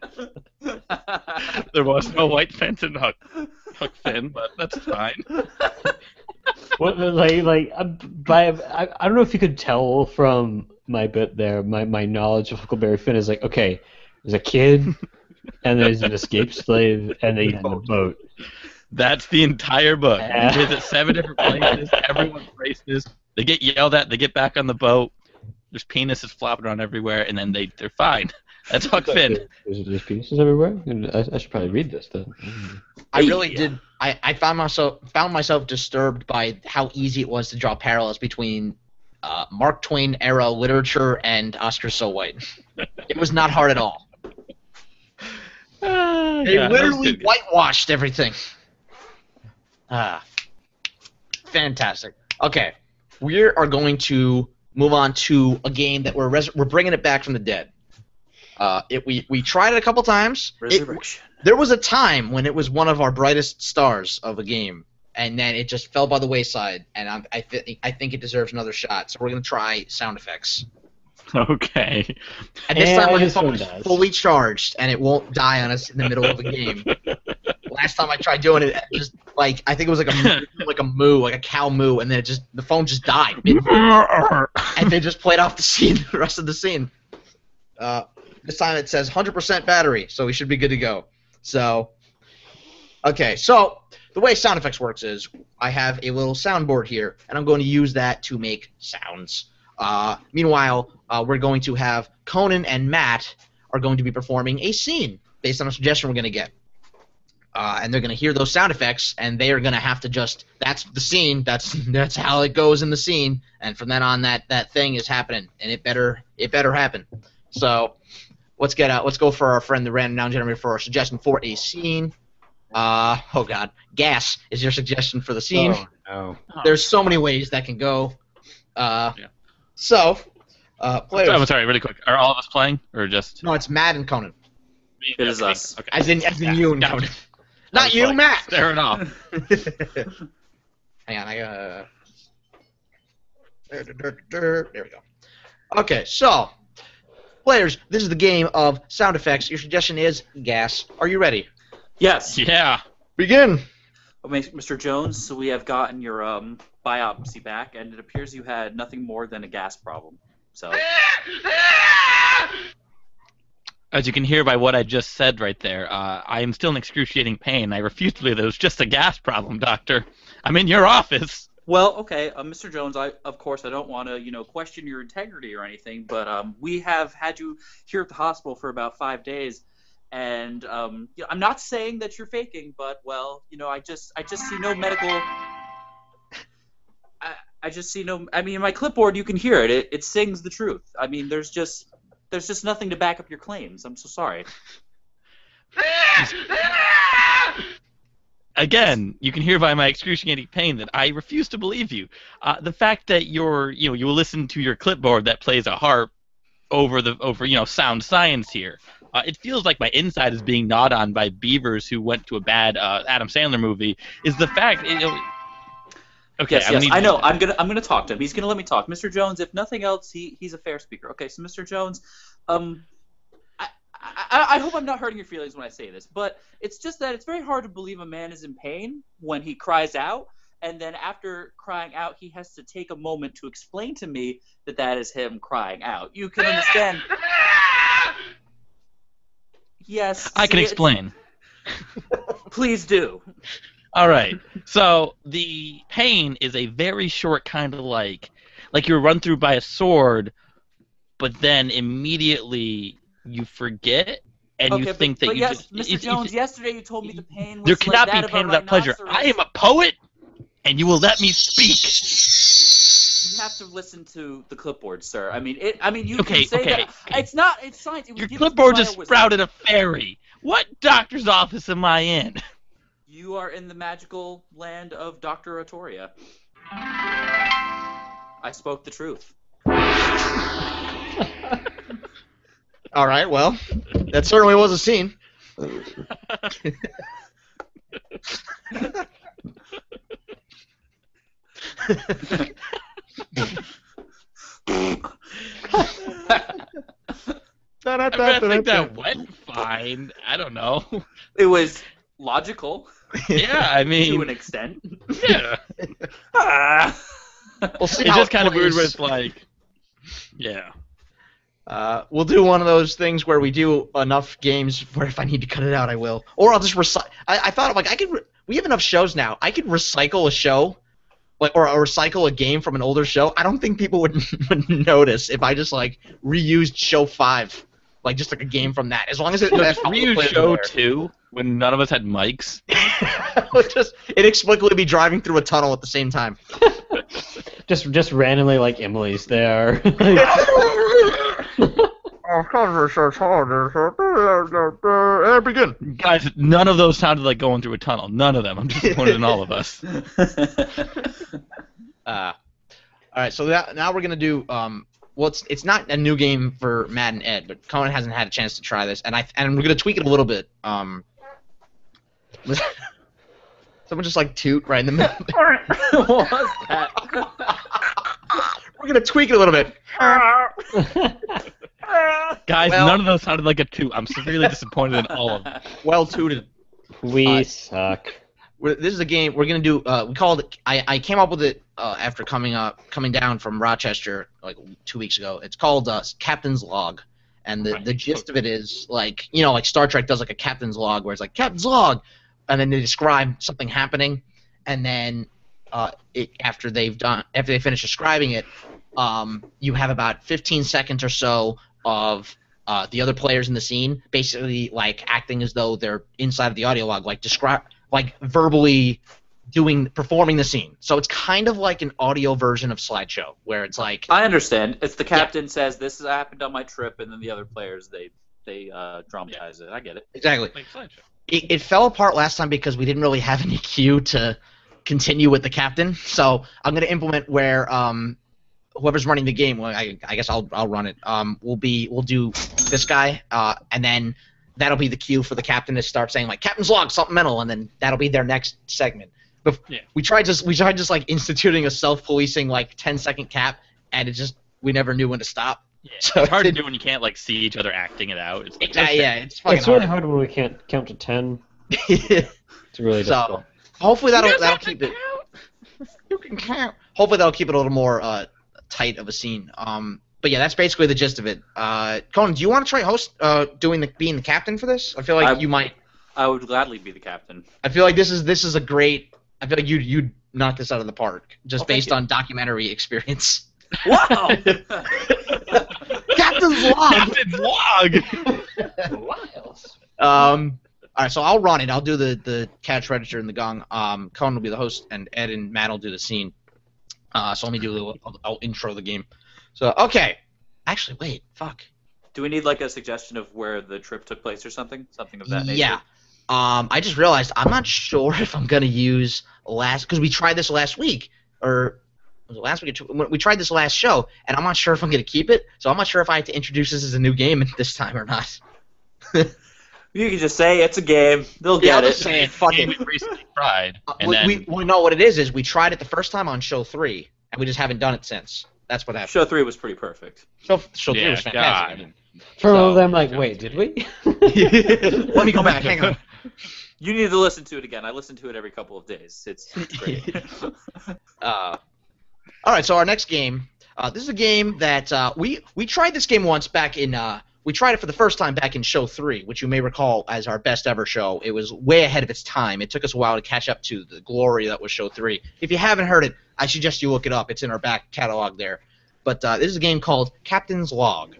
There was no white fence in Huck, Huck Finn, but that's fine. What like like uh, by I, I don't know if you could tell from my bit there, my, my knowledge of Huckleberry Finn is like, okay, there's a kid and there's an escaped slave and they get in a boat. That's the entire book. Yeah. You visit seven different places. Everyone's racist. They get yelled at. They get back on the boat. There's penises flopping around everywhere, and then they they're fine. That's Huck Finn. There's, there's penises everywhere. I, I should probably read this then. I really did. I, I found myself found myself disturbed by how easy it was to draw parallels between uh, Mark Twain era literature and Oscar So White. It was not hard at all. Ah, They yeah, that was literally good. whitewashed everything. Ah, fantastic. Okay, we are going to move on to a game that we're res- we're bringing it back from the dead. Uh, it we we tried it a couple times. It, Resurrection. there was a time when it was one of our brightest stars of a game, and then it just fell by the wayside. And I'm, I think I think it deserves another shot. So we're gonna try sound effects. Okay. And this And time my this phone one is does. fully charged, and it won't die on us in the middle of a game. Last time I tried doing it, it just like I think it was like a like a moo, like a cow moo, and then it just the phone just died, and they just played off the scene, the rest of the scene. Uh, this time it says one hundred percent battery, so we should be good to go. So, okay, so the way sound effects works is I have a little soundboard here, and I'm going to use that to make sounds. Uh, meanwhile, uh, we're going to have Conan and Matt are going to be performing a scene based on a suggestion we're going to get. Uh, and they're going to hear those sound effects, and they are going to have to just – that's the scene. That's that's how it goes in the scene. And from then on, that, that thing is happening, and it better it better happen. So let's get out. Let's go for our friend, the random noun generator, for our suggestion for a scene. Uh, oh, God. Gas is your suggestion for the scene. Oh, no. There's so many ways that can go. Uh, Yeah. So, uh, players. I'm sorry, really quick. Are all of us playing, or just No, it's Matt and Conan. me? It is Okay, us. Okay. As in, as in Yeah, you and gotcha. Conan. I Not was you, like, Matt. Fair enough. Hang on, I gotta. There, there, there, there. There we go. Okay, so players, this is the game of sound effects. Your suggestion is gas. Are you ready? Yes. Yeah. Begin. Oh, Mister Jones, so we have gotten your um, biopsy back, and it appears you had nothing more than a gas problem. So, As you can hear by what I just said right there, uh, I am still in excruciating pain. I refuse to believe that it was just a gas problem, Doctor. I'm in your office. well, okay, uh, Mister Jones, I of course I don't want to you know question your integrity or anything, but um, we have had you here at the hospital for about five days, and um, you know, I'm not saying that you're faking, but well, you know, I just I just see no medical. I, I just see no. I mean, in my clipboard, you can hear it. It it sings the truth. I mean, there's just there's just nothing to back up your claims. I'm so sorry. Again, you can hear by my excruciating pain that I refuse to believe you. Uh, the fact that you're, you know, you will listen to your clipboard that plays a harp over the over, you know, sound science here. Uh, it feels like my inside is being gnawed on by beavers who went to a bad uh, Adam Sandler movie. Is the fact? You know, okay, Yes, I yes, need- I know. I'm gonna I'm gonna talk to him. He's gonna let me talk. Mister Jones, if nothing else, he he's a fair speaker. Okay, so Mister Jones, um, I, I I hope I'm not hurting your feelings when I say this, but it's just that it's very hard to believe a man is in pain when he cries out, and then after crying out, he has to take a moment to explain to me that that is him crying out. You can understand. Yes. I can see, explain. Please do. All right. So the pain is a very short kind of like, like you're run through by a sword, but then immediately you forget and Okay, you but, think that but you yes, just. Mister it's- Jones, it's- yesterday you told me the pain was there like cannot that be of pain a without pleasure. rhinoceros. I am a poet, and you will let me speak. You have to listen to the clipboard, sir. I mean, it. I mean, you Okay, can say okay, that okay. it's not. It's science. It was Your given to me clipboard by a just wizard. sprouted a fairy. What doctor's office am I in? You are in the magical land of Doctor Otoria. I spoke the truth. All right, well, that certainly was a scene. I, mean, I think that went fine. I don't know. It was logical Yeah, I to mean, an extent. yeah. Ah. We'll see It's how just it kind of weird plays. where it's like, yeah. Uh, we'll do one of those things where we do enough games where if I need to cut it out, I will. Or I'll just recycle. I, I thought of like I could. Re- we have enough shows now. I could recycle a show, like or, or recycle a game from an older show. I don't think people would, would notice if I just like reused show five, like just like a game from that. As long as it. Look, that's all the Ryu players Show were two, when none of us had mics. there. It would just inexplicably be driving through a tunnel at the same time. Just just randomly like Emily's there. uh, And begin. Guys, none of those sounded like going through a tunnel. None of them. I'm disappointed in all of us. Uh, all right, so that, now we're gonna do. Um, well, it's it's not a new game for Matt and Ed, but Conan hasn't had a chance to try this, and I and we're gonna tweak it a little bit. Um, someone just like toot right in the middle. What was that? We're gonna tweak it a little bit. Guys, Well- none of those sounded like a toot. I'm severely disappointed in all of them. Well tooted. We Uh, suck. We're, this is a game we're gonna do. Uh, we called it. I, I came up with it uh, after coming up coming down from Rochester like two weeks ago. It's called uh, Captain's Log, and the, Right. the gist of it is like you know like Star Trek does like a Captain's Log where it's like Captain's Log, and then they describe something happening, and then uh, it, after they've done after they finish describing it, um, you have about fifteen seconds or so of uh, the other players in the scene basically like acting as though they're inside of the audio log, like describe. like verbally doing performing the scene. So it's kind of like an audio version of slideshow where it's like I understand. It's the captain says this has happened on my trip, and then the other players they they uh, dramatize it. I get it. exactly. Like slideshow. It, it fell apart last time because we didn't really have any cue to continue with the captain. So I'm going to implement where um, whoever's running the game, well, I, I guess I'll I'll run it. Um, we'll be we'll do this guy, uh, and then that'll be the cue for the captain to start saying like Captain's Log, supplemental, and then that'll be their next segment. But Yeah. we tried just we tried just like instituting a self-policing like ten second cap, and it just we never knew when to stop. Yeah. So It's hard to it- do when you can't like see each other acting it out. It's like, Exactly, yeah, it's fucking It's really hard. hard when we can't count to ten. so It's really difficult. hopefully that'll You guys that'll have to keep it. You can count. Hopefully that'll keep it a little more uh, tight of a scene. Um, but yeah, that's basically the gist of it. Uh, Conan, do you want to try host uh, doing the being the captain for this? I feel like I- you might. I would gladly be the captain. I feel like this is this is a great. I feel like you you knock this out of the park just Oh, thank based you. on documentary experience. Wow! Captain's Log. Captain's Log! Um. All right, so I'll run it. I'll do the the catch register and the gong. Um, Conan will be the host, and Ed and Matt will do the scene. Uh, so let me do a little. I'll, I'll intro the game. So okay. Actually, wait. Fuck. Do we need like a suggestion of where the trip took place or something? Something of that nature? Yeah. Um, I just realized I'm not sure if I'm gonna use last because we tried this last week or was it last week? Or two, we tried this last show, and I'm not sure if I'm gonna keep it. So I'm not sure if I have to introduce this as a new game this time or not. You can just say it's a game. They'll Yeah, I'll get just it. say it. Fuck it. We recently tried, Uh, and we, then we, we know what it is. Is we tried it the first time on show three, and we just haven't done it since. That's what happened. Show three was pretty perfect. Show, show three yeah, was fantastic. God. For a So- moment, I'm like, wait, did we? Let me go back. Hang on. You need to listen to it again. I listen to it every couple of days. It's, it's great. Uh, all right, so our next game. Uh, this is a game that uh, we we tried this game once back in. Uh, we tried it for the first time back in show three, which you may recall as our best ever show. It was way ahead of its time. It took us a while to catch up to the glory that was show three. If you haven't heard it, I suggest you look it up. It's in our back catalog there. But uh, this is a game called Captain's Log.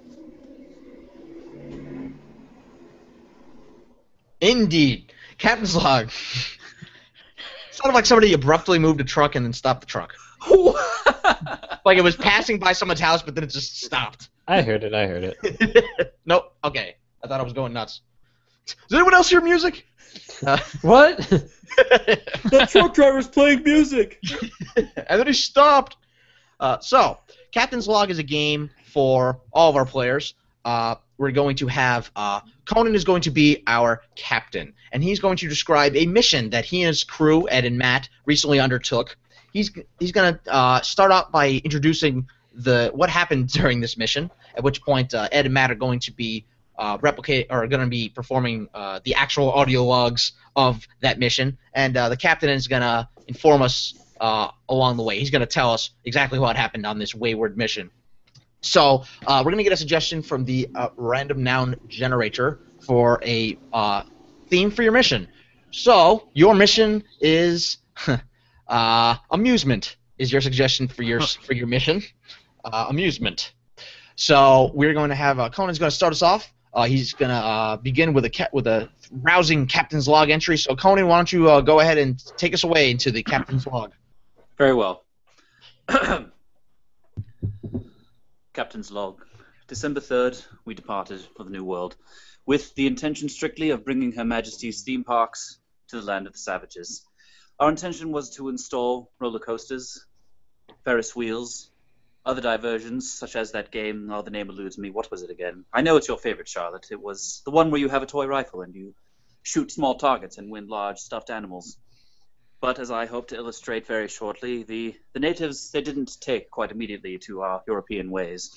Indeed, Captain's Log. Sounded like somebody abruptly moved a truck and then stopped the truck. Like it was passing by someone's house, but then it just stopped. I heard it. I heard it. Nope. Okay. I thought I was going nuts. Does anyone else hear music? Uh, What? The truck driver's playing music. and then he stopped. Uh, so, Captain's Log is a game for all of our players. Uh, we're going to have uh, Conan is going to be our captain, and he's going to describe a mission that he and his crew, Ed and Matt, recently undertook. He's he's going to uh, start out by introducing the what happened during this mission. At which point, uh, Ed and Matt are going to be uh, replicate or going to be performing uh, the actual audio logs of that mission, and uh, the captain is going to inform us uh, along the way. He's going to tell us exactly what happened on this wayward mission. So uh, we're going to get a suggestion from the uh, random noun generator for a uh, theme for your mission. So your mission is uh, amusement. Is your suggestion for your for your mission? Uh, amusement. So we're going to have uh, Conan's going to start us off. Uh, he's going to uh, begin with a ca- with a rousing Captain's Log entry. So Conan, why don't you uh, go ahead and take us away into the Captain's Log? Very well. Captain's log. December third, we departed for the New World, with the intention strictly of bringing Her Majesty's theme parks to the land of the savages. Our intention was to install roller coasters, Ferris wheels, other diversions, such as that game, oh, the name eludes me, what was it again? I know it's your favorite, Charlotte. It was the one where you have a toy rifle and you shoot small targets and win large stuffed animals. But as I hope to illustrate very shortly, the, the natives, they didn't take quite immediately to our European ways.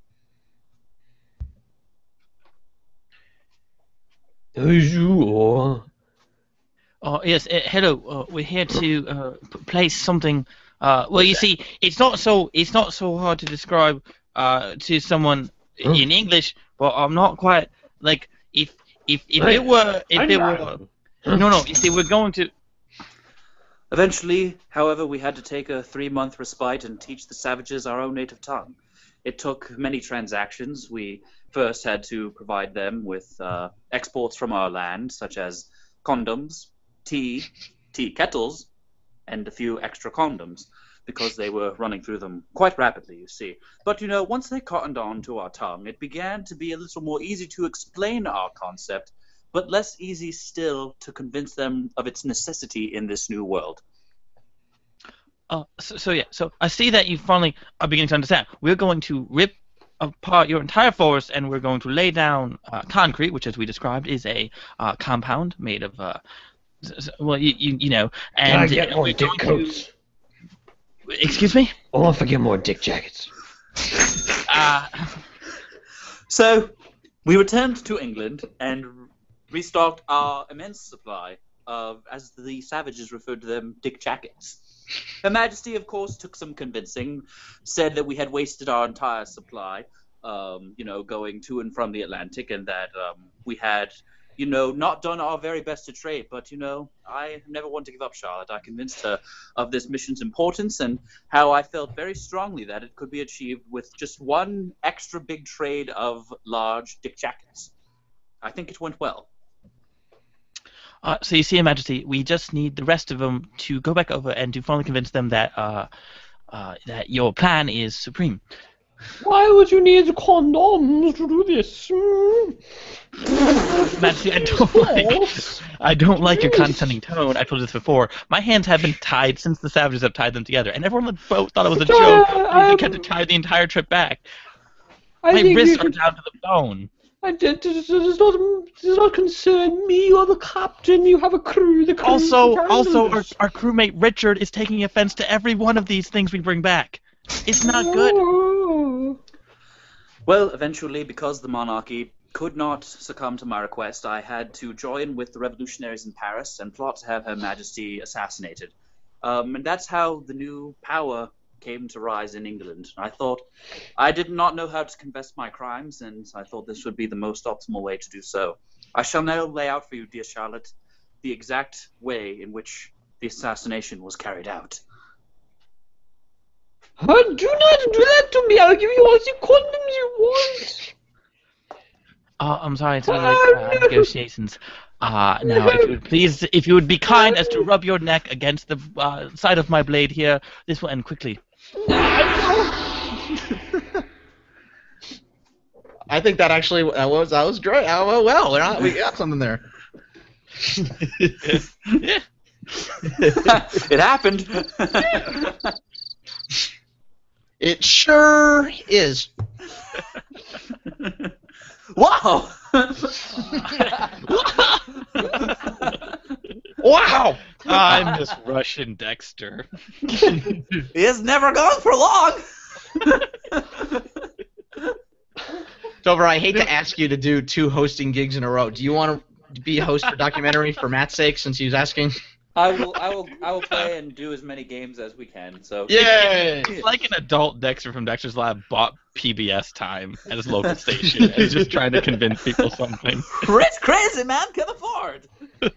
Bonjour. Oh yes, uh, hello. Uh, we're here to uh, p- place something. Uh, well, you see, it's not so it's not so hard to describe uh, to someone Huh? in English, but I'm not quite like if if if Right. it were if I'm it not- were no no if they were going to Eventually, however, we had to take a three-month respite and teach the savages our own native tongue. It took many transactions. We first had to provide them with uh, exports from our land, such as condoms, tea, tea kettles, and a few extra condoms, because they were running through them quite rapidly, you see. But, you know, once they cottoned on to our tongue, it began to be a little more easy to explain our concept, but less easy still to convince them of its necessity in this new world. Uh, so, so yeah, so I see that you finally are beginning to understand. We're going to rip apart your entire forest, and we're going to lay down uh, concrete, which, as we described, is a uh, compound made of, uh, s- s- well, you, you, you know, Can I and get more we're dick going coats? to. Excuse me. I want to get more dick jackets. Uh, So, we returned to England and restocked our immense supply of, as the savages referred to them, dick jackets. Her Majesty, of course, took some convincing, said that we had wasted our entire supply, um, you know, going to and from the Atlantic, and that um, we had, you know, not done our very best to trade. But, you know, I never want to give up, Charlotte. I convinced her of this mission's importance and how I felt very strongly that it could be achieved with just one extra big trade of large dick jackets. I think it went well. uh, so you see, Your Majesty, we just need the rest of them to go back over and to finally convince them that uh, uh, that your plan is supreme. Why would you need condoms to do this? Majesty, I don't like I don't like your condescending tone. I told you this before. My hands have been tied since the savages have tied them together, and everyone on the boat thought it was a joke. They kept it tied the entire trip back. I My think wrists you are should- down to the bone. I did- This does not, does not concern me. You're the captain. You have a crew. The crew Also, can also, handle our, this. our crewmate Richard is taking offense to every one of these things we bring back. It's not good. Oh. Well, eventually, because the monarchy could not succumb to my request, I had to join with the revolutionaries in Paris and plot to have Her Majesty assassinated. Um, and that's how the new power came to rise in England. I thought I did not know how to confess my crimes, and I thought this would be the most optimal way to do so. I shall now lay out for you, dear Charlotte, the exact way in which the assassination was carried out. Uh, do not do that to me. I'll give you all the condoms you want. Oh, I'm sorry, it's not Oh, like uh, no. negotiations. Uh, now, if you would please, if you would be kind as to rub your neck against the uh, side of my blade here, this will end quickly. I think that actually that was that was great. Oh well, we're not, we got something there. Yeah. It happened. It sure is. Wow! Wow. I'm just Russian Dexter. He has never gone for long. Dover, I hate to ask you to do two hosting gigs in a row. Do you want to be a host for documentary for Matt's sake, since he was asking? I will, I will, I will play and do as many games as we can. So Yay! It's like an adult Dexter from Dexter's Lab bought P B S time at his local station and is just trying to convince people something. Rich crazy man can afford.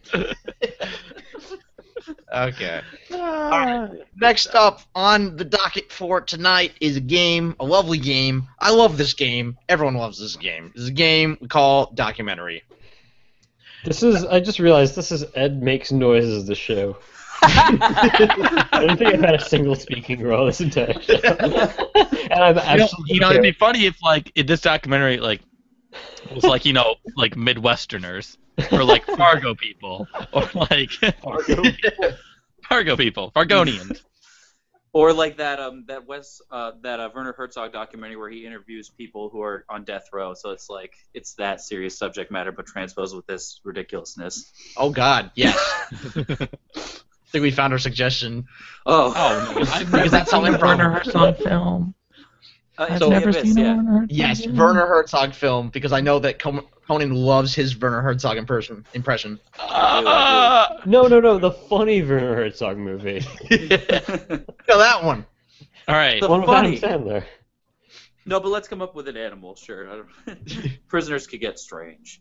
Okay. Alright. Next up on the docket for tonight is a game, a lovely game. I love this game. Everyone loves this game. This is a game we call Documentary. This is. I just realized this is Ed Makes Noises, the show. I don't think I've had a single speaking role this entire show. And I'm You know, absolutely you know, it'd be funny if like in this documentary like was like you know like Midwesterners or like Fargo people or like Fargo people. Fargo people, Fargonians. Or like that um that Wes uh that uh, Werner Herzog documentary where he interviews people who are on death row. So it's like it's that serious subject matter, but transposed with this ridiculousness. Oh God, yes. I think we found our suggestion. Oh, Oh no, I've Because that's how seen a improv Werner works. Herzog film. uh, I've Into the never Abyss, seen a yeah. Werner Herzog Yes, film. Werner Herzog film, because I know that Com- Conan loves his Werner Herzog impression. impression. Uh, No, no, no, the funny Werner Herzog movie. Yeah, that one. all right. The One with funny. Adam Sandler. No, but let's come up with an animal. Sure, I don't... prisoners could get strange.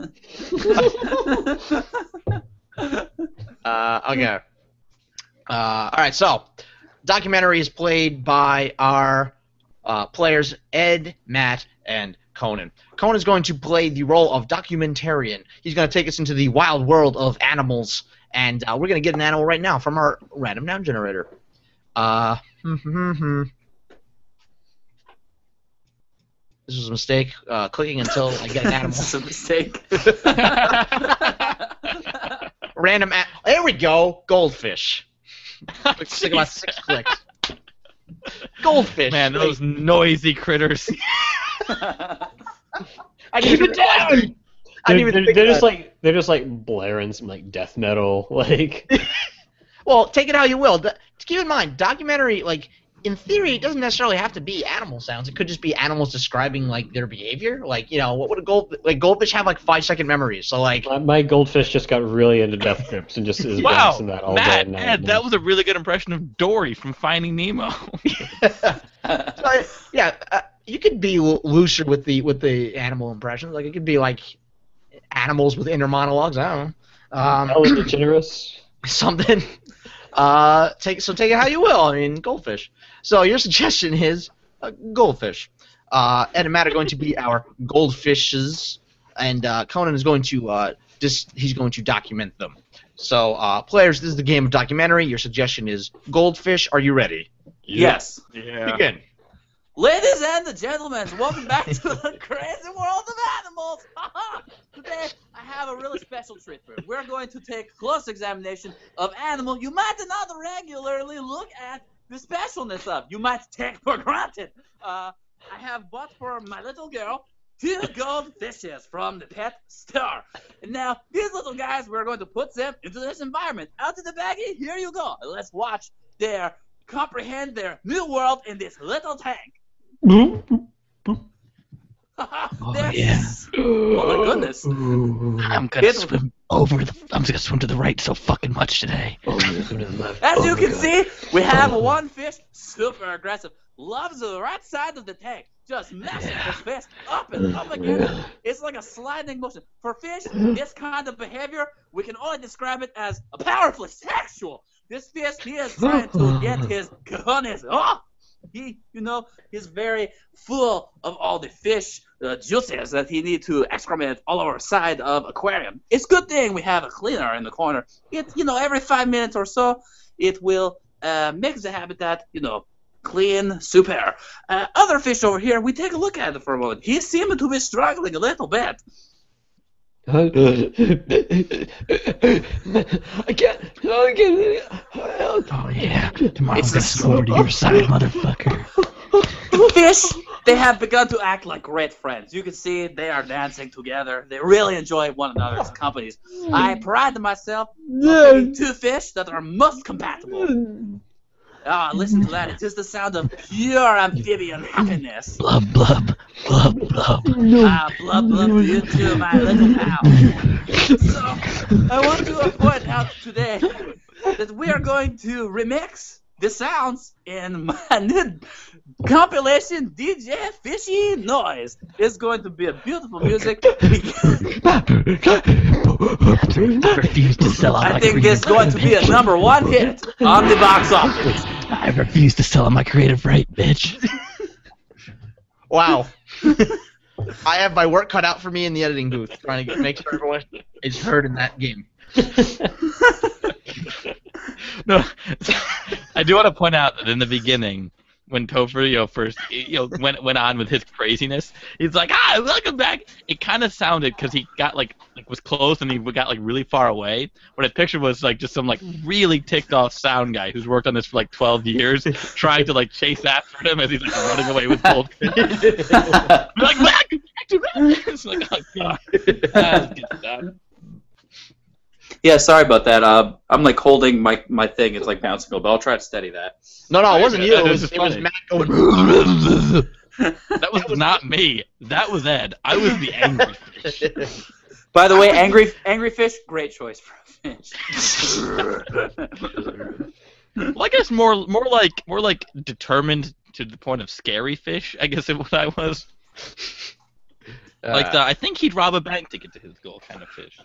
Uh, okay. Uh, all right, so documentary is played by our uh, players Ed, Matt, and Conan. Conan is going to play the role of documentarian. He's going to take us into the wild world of animals, and uh, we're going to get an animal right now from our random noun generator. Uh, this was a mistake. Uh, clicking until I get an animal. It's a mistake. Random. A- there we go. Goldfish. It took about six clicks. Goldfish. Man, those noisy critters. I didn't even I didn't They're, even they're, think they're of just that. like they're just like blaring some like death metal like. Well, take it how you will. D- keep in mind, documentary, like, in theory, it doesn't necessarily have to be animal sounds. It could just be animals describing, like, their behavior. Like, you know, what would a gold like goldfish have like five second memories? So like, My, my goldfish just got really into death grips and just is Wow, bouncing that all day Matt, and night. Ed, that was a really good impression of Dory from Finding Nemo. so, yeah, uh, you could be l- looser with the with the animal impressions. Like, it could be like animals with inner monologues. I don't know. Um, Ellen DeGeneres. something. Uh, take so take it how you will. I mean, goldfish. So your suggestion is uh, goldfish. Uh, Ed and Matt are going to be our goldfishes, and uh, Conan is going to uh, dis- he's going to document them. So uh, players, this is the game of documentary. Your suggestion is goldfish. Are you ready? Yes. Yeah. Begin. Ladies and gentlemen, welcome back to the crazy world of animals. Today, I have a really special treat for you. We're going to take a close examination of animal you might not regularly look at the specialness of. You might take for granted. Uh, I have bought for my little girl two goldfishes from the pet store. And now, these little guys, we're going to put them into this environment. Out of the baggie, here you go. Let's watch their comprehend their new world in this little tank. Oh, There- yeah. Oh my goodness. I'm gonna It- swim over the. I'm gonna swim to the right so fucking much today. As you can see, we have one fish, super aggressive, loves the right side of the tank, just mashing his fist up and up again. It's like a sliding motion. For fish, this kind of behavior, we can only describe it as a powerfully sexual. This fish, he is trying to get his cojones off. He, you know, he's very full of all the fish uh, juices that he need to excrement all over the side of aquarium. It's a good thing we have a cleaner in the corner. It, you know, every five minutes or so, it will uh, make the habitat, you know, clean, super. Uh, other fish over here, we take a look at it for a moment. He seemed to be struggling a little bit. I can't. I can't. Oh yeah. Tomorrow It's I'm gonna a swim over to your side, motherfucker. Fish, they have begun to act like great friends. You can see they are dancing together. They really enjoy one another's companies. I pride myself on picking two fish that are most compatible. Ah, listen to that. It is the sound of pure amphibian happiness. Blub blub blub blub. Ah, blub blub to you too, my little pal. So, I want to point out today that we are going to remix the sounds in my new compilation, D J Fishy Noise. It's going to be a beautiful music. I refuse to sell out I my think creative it's going to be a right, number one hit on the box office. bitch. I refuse to sell out my creative right, bitch. Wow. I have my work cut out for me in the editing booth, trying to get, make sure everyone is heard in that game. do want to point out that in the beginning, when Topher, you know, first you know went went on with his craziness, he's like, "Ah, welcome back." It kind of sounded because he got like like was close and he got like really far away. When his picture was like just some like really ticked off sound guy who's worked on this for like twelve years, trying to like chase after him as he's like running away with gold. Like back, back to back. It's like, oh god. Ah, good stuff. Yeah, sorry about that. Uh, I'm like holding my my thing. It's like bouncing a ball. I'll try to steady that. No, no, it wasn't you. It That was, is it was funny. Matt going. That was not me. That was Ed. I was the angry fish. By the way, angry angry fish, great choice for a fish. Well, I guess more more like more like determined to the point of scary fish. I guess is what I was. Like the I think he'd rob a bank to get to his goal kind of fish.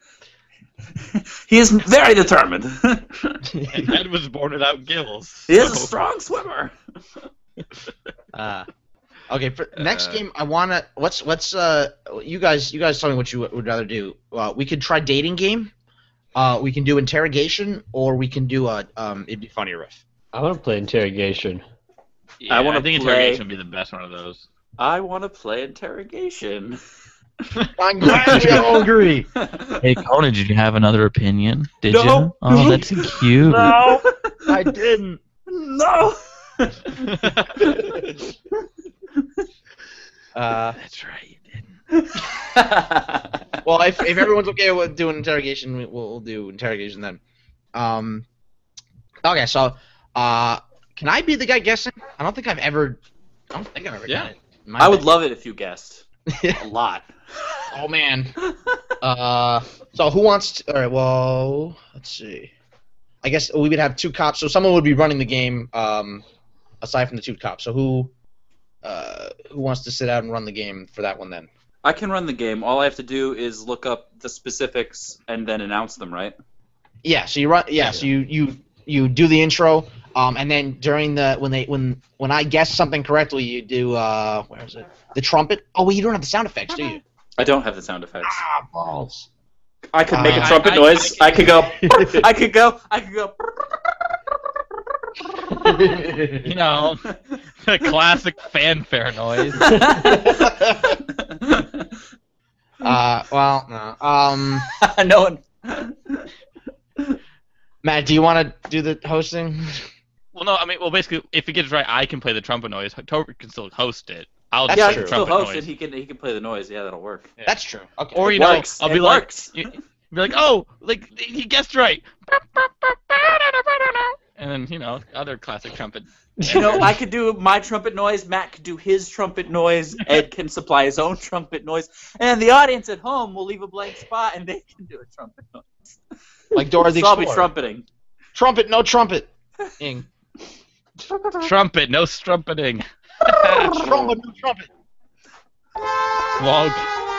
He is very determined. And Ed was born without gills. He is a so- strong swimmer. Uh, okay, for next Uh, game, I wanna let's let's uh you guys you guys tell me what you would rather do. Uh, we could try dating game. Uh, we can do interrogation, or we can do a um. It'd be funnier if. I want to play interrogation. Yeah, I I, wanna think play- interrogation would be the best one of those. I want to play interrogation. I'm glad we all agree. Hey Conan, did you have another opinion? Did No. you? Oh, that's cute. No, I didn't. No. Uh, That's right, you didn't. well, if if everyone's okay with doing interrogation, we- we'll, we'll do interrogation then. Um, okay, so uh, can I be the guy guessing? I don't think I've ever. I don't think I've ever Yeah. done it. My I would bad. love it if you guessed a lot. Oh man. Uh, so who wants? To, all right. Well, let's see. I guess we would have two cops, so someone would be running the game. Um, aside from the two cops. So who? Uh, who wants to sit out and run the game for that one then? I can run the game. All I have to do is look up the specifics and then announce them, right? Yeah. So you run. Yeah. So you you you do the intro. Um, and then during the when they when when I guess something correctly, you do uh where is it? The trumpet. Oh, well, you don't have the sound effects, do you? I don't have the sound effects. Ah, balls. I could make Uh, a trumpet I- I- noise. I I, could go. I could go. I could go. You know, the classic fanfare noise. Uh, well, no. Um, no one. Matt, do you want to do the hosting? Well, no, I mean, well, basically, if he gets it right, I can play the trumpet noise. Tober can still host it. I'll That's just Yeah, I play can the still trumpet host noise. it. He can. He can play the noise. Yeah, that'll work. Yeah. That's true. Okay. Or It you know, works. I'll It be like, works. you, be like, oh, like he guessed right, and then you know, other classic trumpet. You know, I could do my trumpet noise. Matt could do his trumpet noise. Ed can supply his own trumpet noise, and the audience at home will leave a blank spot, and they can do a trumpet noise. Like Dora the So I'll be Explorer. trumpeting. Trumpet, no trumpet. Ing. Trumpet, no strumpeting. Trumpet, no trumpet. We'll all,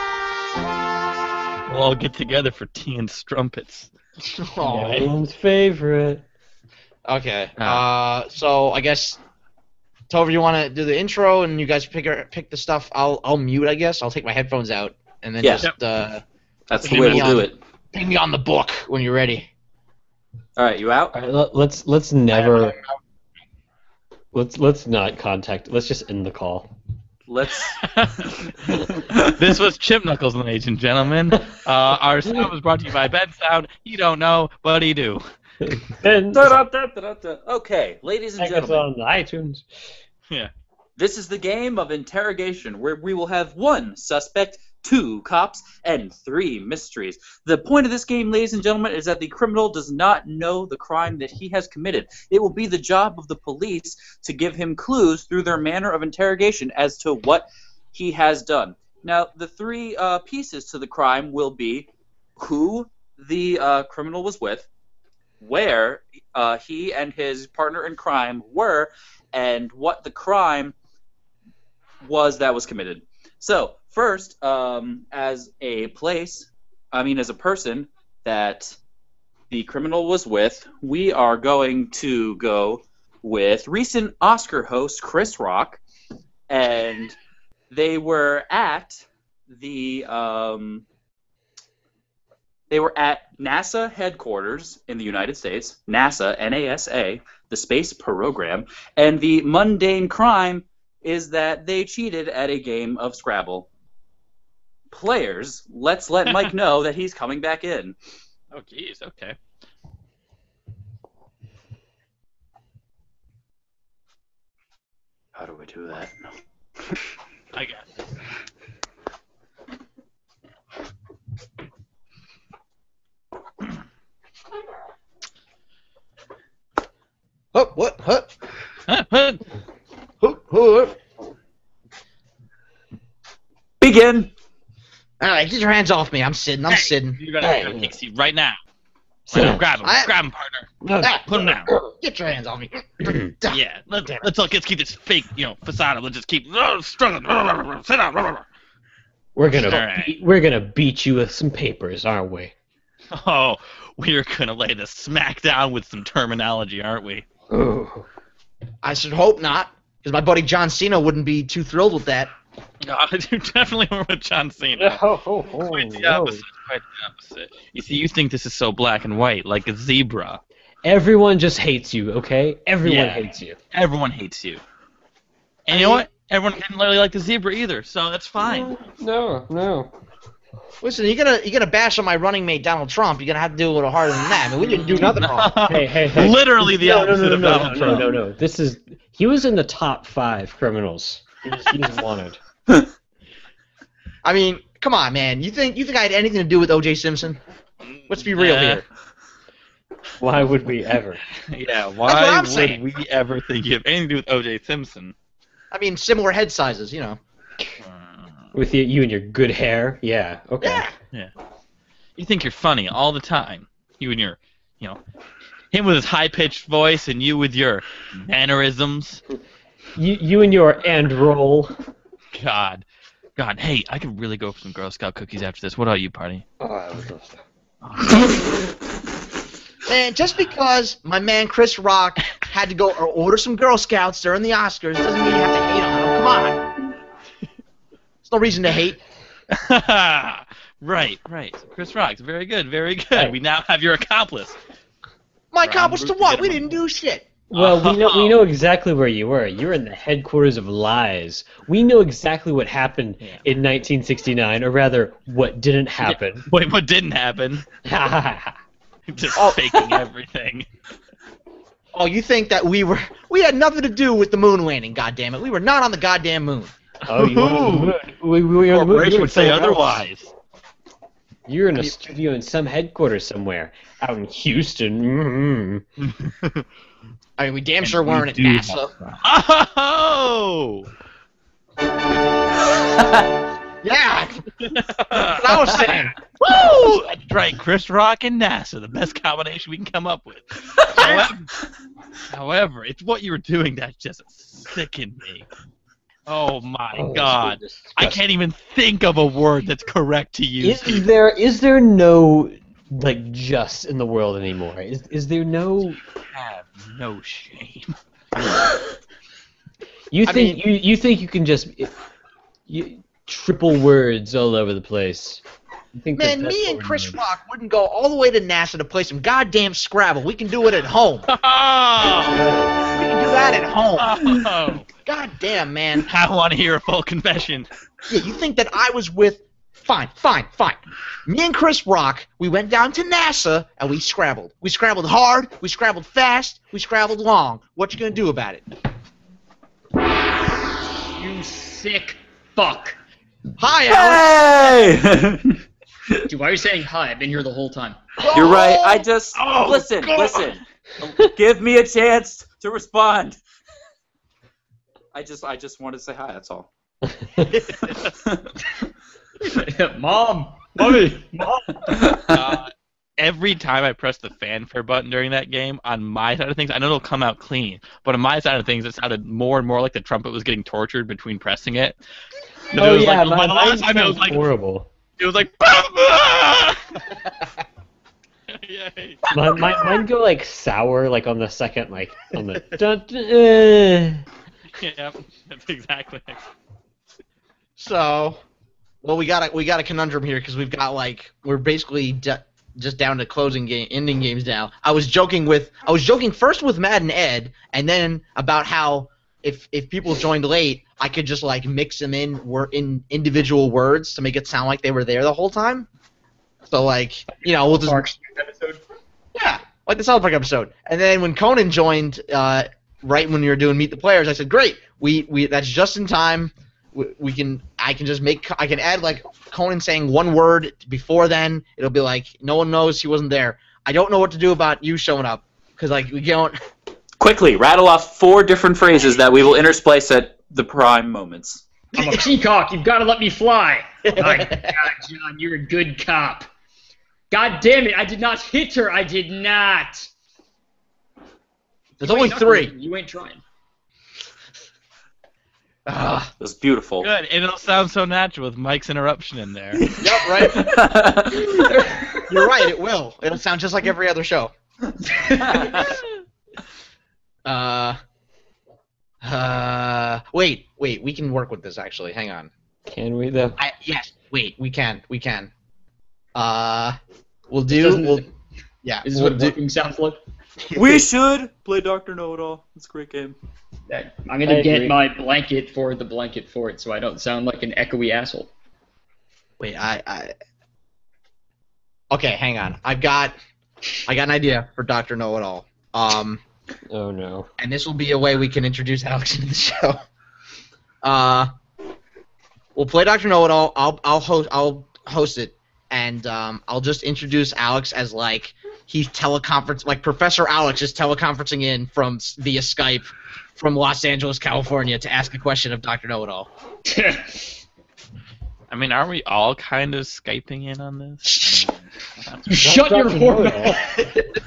we'll all get together for tea and strumpets. Aw. Everyone's favorite. Okay. Ah. Uh, so I guess Tover, you want to do the intro, and you guys pick pick the stuff. I'll I'll mute. I guess I'll take my headphones out, and then Yeah. just uh, That's the Ping way me we'll do on- it. ping me on the book when you're ready. All right, you out? All right, let, let's let's never let's let's not contact. Let's just end the call. Let's. This was Chip Knuckles, ladies and gentlemen. Uh, our sound was brought to you by Ben Sound. You don't know, but he do. And Da-da-da-da-da. Okay, ladies and check us gentlemen, on iTunes. Yeah. this is the game of interrogation where we will have one suspect, two cops, and three mysteries. The point of this game, ladies and gentlemen, is that the criminal does not know the crime that he has committed. It will be the job of the police to give him clues through their manner of interrogation as to what he has done. Now, the three uh, pieces to the crime will be who the uh, criminal was with, where uh, he and his partner in crime were, and what the crime was that was committed. So, first, um, as a place, I mean as a person that the criminal was with, we are going to go with recent Oscar host Chris Rock, and they were at the um, They were at NASA headquarters in the United States, NASA, N A S A, the space program, and the mundane crime is that they cheated at a game of Scrabble. Players, let's let Mike know that he's coming back in. Oh, jeez. Okay. How do we do that? I got it. Oh, what? What? Huh, huh. Who? Who? Begin! All right, get your hands off me. I'm sitting. I'm Hey, sitting. You're gonna, Hey. you're gonna kick seat right now. Sit Right now, down. grab him. I- Grab him, partner. Ah, Put him down. Get your hands off me. Yeah. Let's let's let's keep this fake, you know, facade. Let's just keep oh, struggling. Sit down. We're gonna All right. beat, we're gonna beat you with some papers, aren't we? Oh, we're gonna lay the smack down with some terminology, aren't we? Ooh. I should hope not, because my buddy John Cena wouldn't be too thrilled with that. No, you definitely were with John Cena. Oh, oh, oh, Quite the no. opposite. Quite the opposite. You see, you think this is so black and white, like a zebra. Everyone just hates you, okay? Everyone Yeah. hates you. Everyone hates you. And you know what? Everyone didn't really like the zebra either, so that's fine. No, no. Listen, you're gonna you're gonna bash on my running mate Donald Trump. You're gonna have to do a little harder than that. I mean, we didn't do nothing wrong. Hey, hey, hey. Literally the no, no, opposite no, no, of no, Donald no, Trump. no, no, no. This is he was in the top five criminals. He's, he's wanted. I mean, come on, man. You think you think I had anything to do with O J Simpson? Let's be real Nah. here. Why would we ever? Yeah, what I'm why would saying. we ever think you have anything to do with O J Simpson? I mean, similar head sizes, you know. With you, you and your good hair? Yeah, okay. Yeah. You think you're funny all the time. You and your, you know, him with his high-pitched voice and you with your mannerisms. You, you and your and roll. God. God, hey, I could really go for some Girl Scout cookies after this. What about you, party? Oh, I would love that. Man, just because my man Chris Rock had to go or order some Girl Scouts during the Oscars doesn't mean you have to hate on him. Come on. There's no reason to hate. Right, right. Chris Rock's very good, very good. Hey. We now have your accomplice. My Right, accomplice I'm to rooting what? to We get him. didn't do shit. Well, we know we know exactly where you were. You were in the headquarters of lies. We know exactly what happened Yeah. in nineteen sixty-nine, or rather, what didn't happen. Wait, what didn't happen? Just Oh. faking everything. Oh, you think that we were we had nothing to do with the moon landing, goddammit. We were not on the goddamn moon. Oh, you were on the moon. We, we were on the moon. Corporation You were would say somewhere else. otherwise. You're in a studio in some headquarters somewhere, out in Houston. Mm-hmm. I mean, we damn sure weren't at do NASA. Oh! Yeah, that's what I was saying. Woo! That's right, Chris Rock and NASA, the best combination we can come up with. However, however, it's what you were doing that just sickened me. Oh my Oh, God. this is I disgusting. can't even think of a word that's correct to use. Is there is there no like just in the world anymore? Is is there no? Have no shame. You I think mean- you you think you can just you, triple words all over the place? You think that Man, that's me what and we're Chris doing? Rock wouldn't go all the way to NASA to play some goddamn Scrabble. We can do it at home. We Oh! can do that at home. Oh! God damn, man. I want to hear a full confession. Yeah, you think that I was with... Fine, fine, fine. Me and Chris Rock, we went down to NASA and we scrabbled. We scrabbled hard, we scrabbled fast, we scrabbled long. What you gonna do about it? You sick fuck. Hi, Alex. Hey! Dude, why are you saying hi? I've been here the whole time. You're right. I just Oh, listen, God. listen. Give me a chance to respond. I just, I just wanted to say hi. That's all. Mom! Mommy! Mom! Uh, every time I press the fanfare button during that game, on my side of things, I know it'll come out clean, but on my side of things, it sounded more and more like the trumpet was getting tortured between pressing it. And Oh it was yeah, like, my, the last mine time it was sounds like horrible. it was like. Yay. My, my, mine go like sour, like on the second, like on the. Dun, dun, uh. Yeah, that's exactly. So, well, we got a we got a conundrum here because we've got like we're basically de- just down to closing game, ending games now. I was joking with, I was joking first with Matt and Ed, and then about how if if people joined late, I could just like mix them in wor- in individual words to make it sound like they were there the whole time. So like, you know, we'll just Parks episode. yeah, like the South Park episode. And then when Conan joined, uh, right when we were doing Meet the Players, I said, great, we we that's just in time. We, we can I can just make I can add like Conan saying one word before then. It'll be like no one knows he wasn't there. I don't know what to do about you showing up because like we don't. Quickly, rattle off four different phrases that we will intersplice at the prime moments. I'm a peacock. You've got to let me fly. My God, John, you're a good cop. God damn it! I did not hit her. I did not. There's You only ain't three. knuckling. You ain't trying. Ah, It was beautiful. Good, and it'll sound so natural with Mike's interruption in there. yep, right. You're right. It will. It'll sound just like every other show. Uh, uh, wait, wait. We can work with this actually. Hang on. Can we though? I yes. Wait, we can. We can. Uh, we'll Doesn't- do. We'll, yeah. This is we'll what do- working sounds like. We should play Doctor Know-It-All. It's a great game. I'm I gonna get agree. my blanket for the blanket fort, so I don't sound like an echoey asshole. Wait, I, I. Okay, hang on. I've got, I got an idea for Doctor Know-It-All. Um, Oh no. and this will be a way we can introduce Alex into the show. Uh, we'll play Doctor Know-It-All. I'll, I'll host, I'll host it, and um, I'll just introduce Alex as like he's teleconference, like Professor Alex is teleconferencing in from s- via Skype from Los Angeles, California, to ask a question of Doctor Know-It-All. I mean, aren't we all kind of Skyping in on this? I mean, Shut your Doctor whore Know-It-All.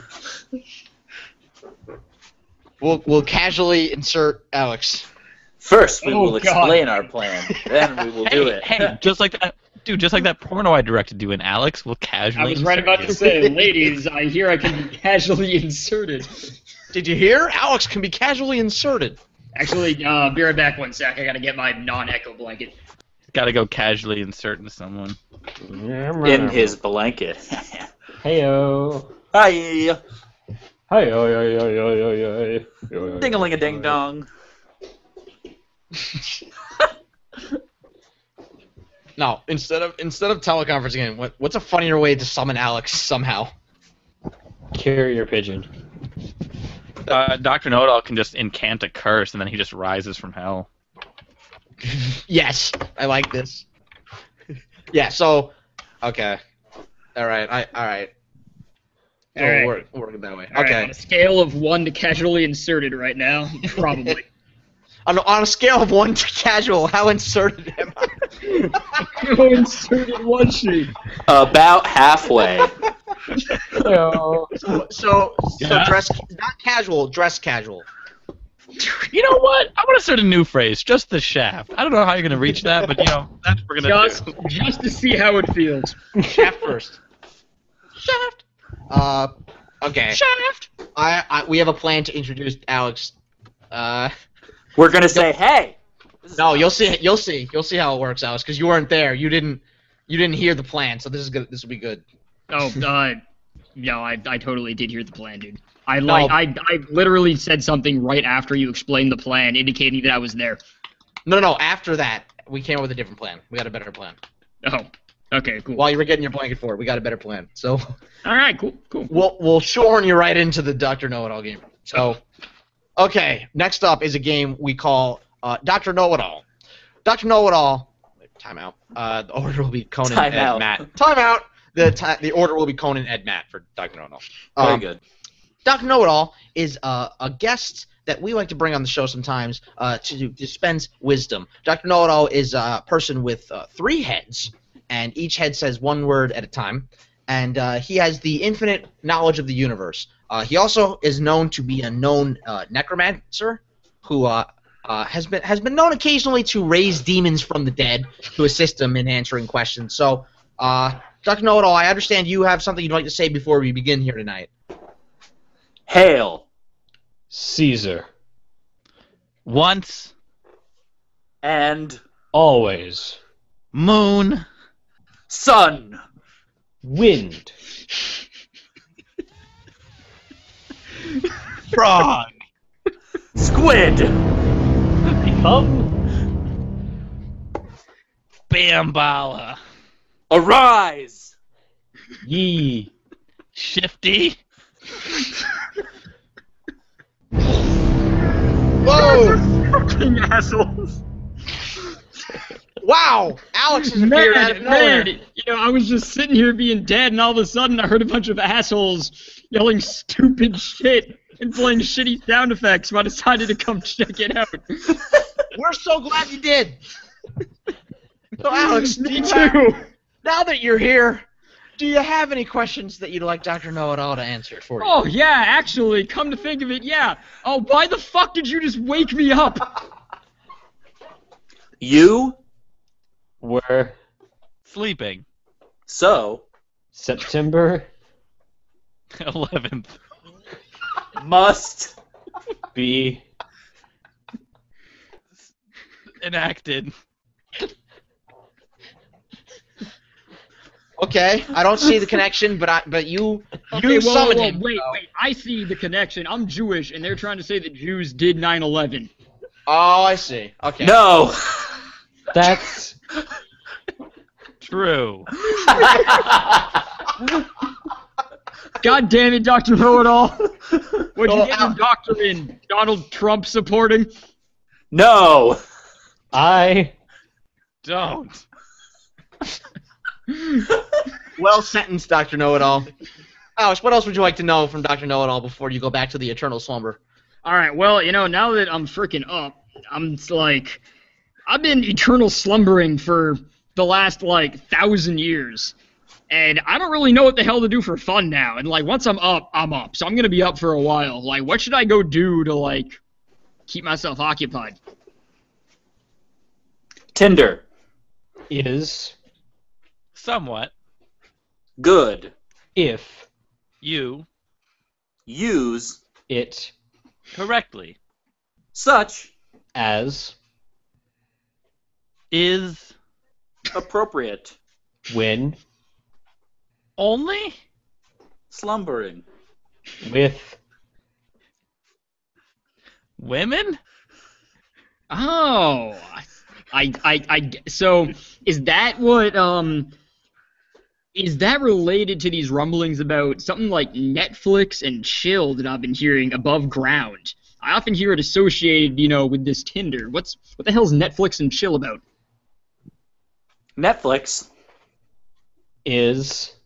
We'll we'll casually insert Alex. First, we Oh, will God. explain our plan. Then we will do hey, it. hey, just like that, dude, just like that porno I directed you in, Alex. We'll casually. I was right insert about you. to say, ladies, I hear I can be casually inserted. Did you hear? Alex can be casually inserted. Actually, uh, be right back one sec. I gotta get my non-echo blanket. Gotta go casually insert into someone. In his blanket. Heyo. Hi. Hey, yo, yo, yo, yo, yo, yo, yo, yo, yo. Ding-a-ling-a-ding-dong. No, instead of instead of teleconferencing in, what what's a funnier way to summon Alex somehow? Carrier pigeon. Uh, Doctor Know-It-All can just incant a curse, and then he just rises from hell. Yes, I like this. Yeah. So, okay. All right. I all right. So All right. we'll work, we'll work it that way. All right, Okay. on a scale of one to casually inserted right now, probably. On, on a scale of one to casual, how inserted am I? How inserted was she? About halfway. Heyo. So so Yeah. dress not casual, dress casual. You know what? I'm gonna start a new phrase, just the shaft. I don't know how you're gonna reach that, but you know that's what we're gonna Just, do. just to see how it feels. Shaft first. Shaft. Uh, okay. Shaft. I, I we have a plan to introduce Alex. Uh, We're gonna say, hey. This is no, how- you'll see. You'll see. You'll see how it works, Alex, because you weren't there. You didn't. You didn't hear the plan, so this is good. This will be good. Oh, uh, no, I, I totally did hear the plan, dude. I like, No. I, I literally said something right after you explained the plan, indicating that I was there. No, no, no. After that, we came up with a different plan. We got a better plan. Oh, okay, cool. While you were getting your blanket for it, we got a better plan. So All right, cool, cool. we'll we'll shoehorn you right into the Doctor Know-It-All game. So, okay. Next up is a game we call uh, Doctor Know-It-All. Doctor Know-It-All. Time out. Uh, the order will be Conan, Time Ed, out. Matt. Time out. The ti the order will be Conan, Ed, Matt for Doctor Know-It-All. Very Um, good. Doctor Know-It-All is uh, a guest that we like to bring on the show sometimes uh, to dispense wisdom. Doctor Know-It-All is a person with uh, three heads, and each head says one word at a time, and uh, he has the infinite knowledge of the universe. Uh, he also is known to be a known uh, necromancer who uh, uh, has been has been known occasionally to raise demons from the dead to assist him in answering questions. So, uh, Doctor Know-It-All, I understand you have something you'd like to say before we begin here tonight. Hail. Caesar. Once, And Always. moon, sun. Wind. Frog. Squid. Become. Bambala. Arise. Ye. Shifty. Whoa! Fucking assholes. Wow! Alex has appeared out of Man, nowhere. man, you know, I was just sitting here being dead, and all of a sudden I heard a bunch of assholes yelling stupid shit and playing shitty sound effects, so I decided to come check it out. We're so glad you did. So, Alex, do Me you have- too. now that you're here, do you have any questions that you'd like Doctor Know-It-All to answer for you? Oh, yeah, actually, come to think of it, yeah. Oh, why the fuck did you just wake me up? You. Were. Sleeping. So. September. Eleventh. Must. Be. Enacted. Okay, I don't see the connection, but I but you Okay, you whoa, whoa, summoned whoa, him. wait, so- wait, I see the connection. I'm Jewish, and they're trying to say that Jews did nine eleven. Oh, I see. Okay. No. That's. True. God damn it, Doctor Know-It-All. What'd you Oh, get ow. your doctor in? Donald Trump supporting? No. I. Don't. Well sentenced, Doctor Know-It-All. Alex, what else would you like to know from Doctor Know-It-All before you go back to the eternal slumber? Alright, well, you know, now that I'm freaking up, I'm just like, I've been eternal slumbering for the last, like, thousand years. And I don't really know what the hell to do for fun now. And, like, once I'm up, I'm up. So I'm gonna be up for a while. Like, what should I go do to, like, keep myself occupied? Tinder. Is. Somewhat. Good. If. You. Use. It. Correctly. Such. As. Is. Appropriate. When. Only. Slumbering. With. Women. Oh, I, I, I, so is that what, um, is that related to these rumblings about something like Netflix and chill that I've been hearing above ground? I often hear it associated, you know, with this Tinder. What's, what the hell's Netflix and chill about? Netflix. Is.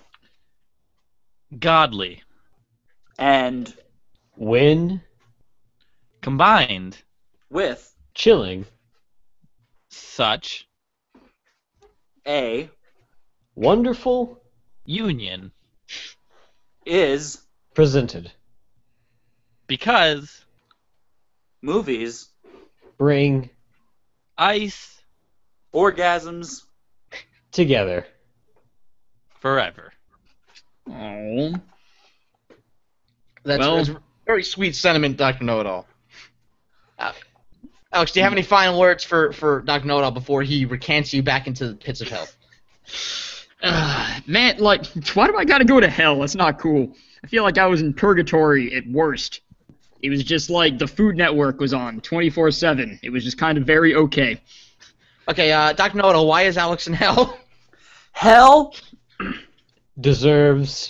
Godly. And. When. Combined. With. Chilling. Such. A. Wonderful. Union. Is. Presented. Because. Movies. Bring. Ice. Orgasms. Together. Forever. Oh, That's, Well- that's very sweet sentiment, Doctor Know-It-All. Uh, Alex, do you have any final words for, for Doctor Know-It-All before he recants you back into the pits of hell? uh, man, like, why do I gotta go to hell? That's not cool. I feel like I was in purgatory at worst. It was just like the Food Network was on twenty-four seven. It was just kind of very okay. Okay, uh, Doctor Know-It-All, why is Alex in hell? Hell. Deserves.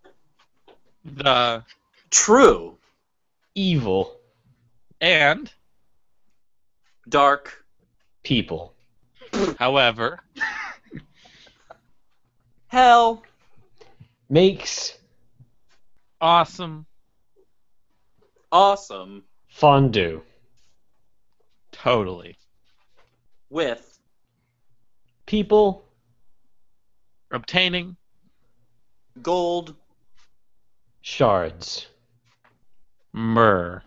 The. True. Evil. And. Dark. People. However. Hell. Makes. Awesome. Awesome. Fondue. Totally. With. People. Obtaining. Gold. Shards. Myrrh.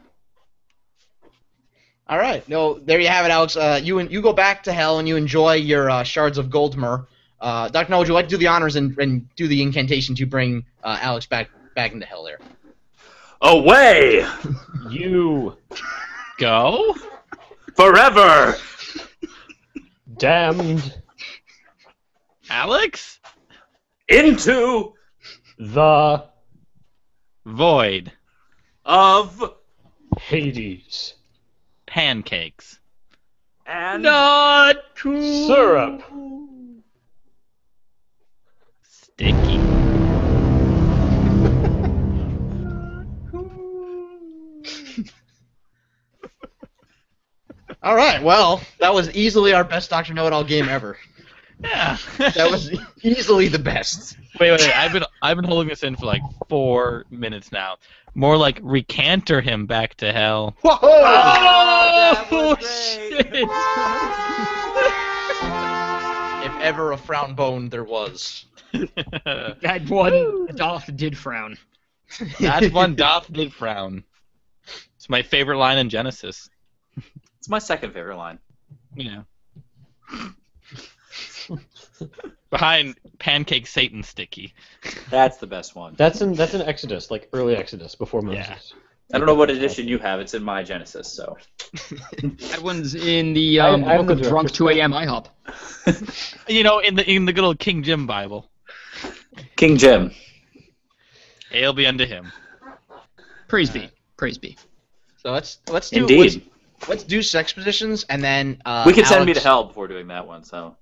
All right, no, there you have it, Alex. Uh, you you go back to hell and you enjoy your uh, shards of gold myrrh. Uh, Doctor Know, would you like to do the honors and, and do the incantation to bring uh, Alex back back into hell there? Away. You. Go. Forever. Damned. Alex. into The Void. of Hades. Pancakes. and Not cool. Syrup. Sticky. All right, well, that was easily our best Doctor Know-It-All game ever. Yeah. That was easily the best. Wait, wait, wait. I've been I've been holding this in for like four minutes now. More like recanter him back to hell. Whoa! Oh, was great. shit. If ever a frown bone there was. That one, Dolph did frown. That's one Doth did frown. It's my favorite line in Genesis. It's my second favorite line. Yeah. Behind Pancake Satan Sticky. That's the best one. That's in that's in Exodus, like early Exodus, before Moses. Yeah. I don't know what edition you have. It's in my Genesis, so. That one's in the um, I- I have book the of Drunk director's two A M IHOP. You know, in the in the good old King Jim Bible. King Jim. Hail be unto him. Praise be. Praise be. So let's let's do Indeed. Let's, let's do sex positions and then uh, we can send me to Alex- hell before doing that one, so.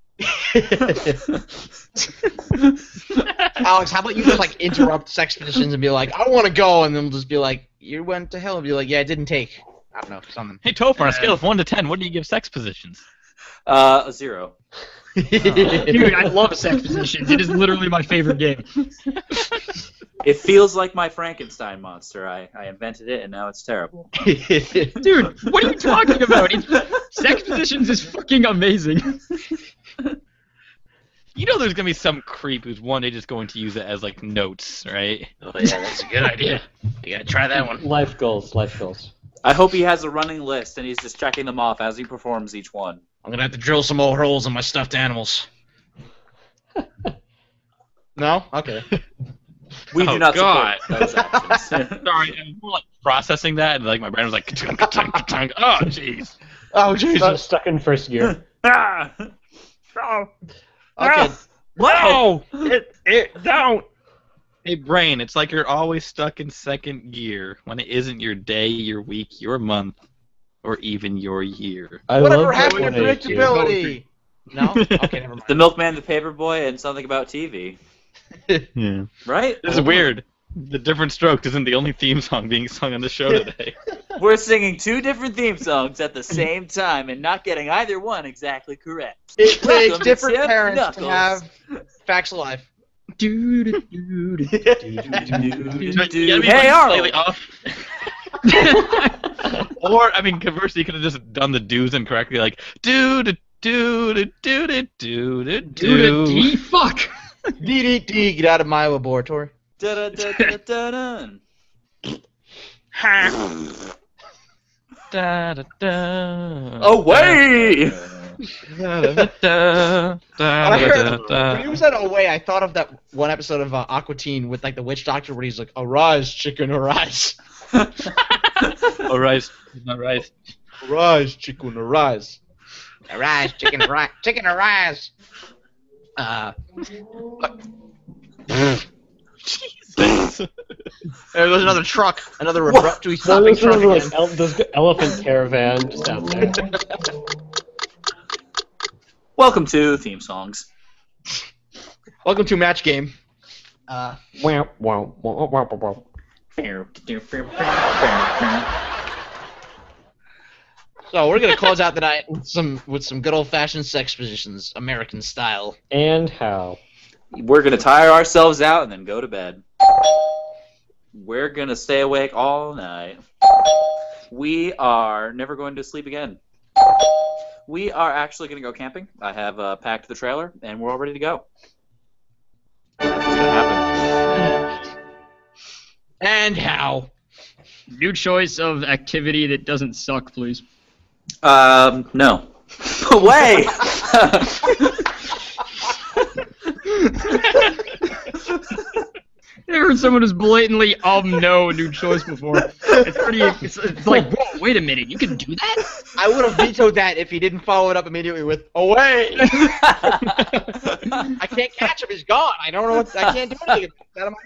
Alex, how about you just like interrupt sex positions and be like, I want to go, and then we'll just be like, you went to hell, and be like, yeah, it didn't take. I don't know, something. Hey Topher, on a scale of one to ten, what do you give sex positions? Uh, a zero. Dude, I love sex positions. It is literally my favorite game. It feels like my Frankenstein monster. I, I invented it, and now it's terrible. Dude, what are you talking about? It's, sex positions is fucking amazing. You know there's gonna be some creep who's one day just going to use it as like notes, right? Oh yeah, that's a good idea. You gotta try that one. Life goals, life goals. I hope he has a running list, and he's just checking them off as he performs each one. I'm gonna have to drill some more holes in my stuffed animals. No? Okay. We Oh, do not God. support those actions. Sorry, I'm more like processing that, and like my brain was like, ka-tung, ka-tung, ka-tung. Oh jeez. Oh Stuck, Jesus. stuck in first gear. Ah! Okay. No! It, it don't! Hey, brain, it's like you're always stuck in second gear when it isn't your day, your week, your month, or even your year. I Whatever love happened to one eighty-two. predictability? No? Okay, never mind. The Milkman, the Paperboy, and something about T V. Yeah. Right? This is weird. The Different Strokes isn't the only theme song being sung on the show today. We're singing two different theme songs at the same time and not getting either one exactly correct. It takes Welcome to different Tip parents Knuckles. to have facts of life. Dude, dude, dude. You gotta be, Hey, like, Arnold. slightly off. Or, I mean, conversely, you could have just done the do's incorrectly, like do do do do do do do do Dude, D, fuck. D D D, get out of my laboratory. Da-da-da-da-da-da. Da, da, da, Away! da, da, da, da, I heard, da, da. when you said away, I thought of that one episode of uh, Aqua Teen with like the witch doctor where he's like, arise, chicken, arise. Oh, rice. Not rice. Arise, chicken, arise. Arise, chicken, arise. Chicken, arise. Uh, Jesus. there goes another truck. Another Whoa. abruptly So stopping those, truck are like again. ele- those elephant caravan just out there. Welcome to Theme Songs. Welcome to Match Game. Uh, Wow, wow, wow, wow, wow, wow. so we're gonna close out the night with some with some good old fashioned sex positions, American style. And how? We're going to tire ourselves out and then go to bed. We're going to stay awake all night. We are never going to sleep again. We are actually going to go camping. I have uh, packed the trailer, and we're all ready to go. That's what's going to happen. And how? New choice of activity that doesn't suck, please. Um, no. Away! Never heard someone who's blatantly um no new choice before. It's pretty. It's, it's like, whoa, wait a minute, you can do that? I would have vetoed that if he didn't follow it up immediately with away. I can't catch him. He's gone. I don't know what. I can't do anything. It's out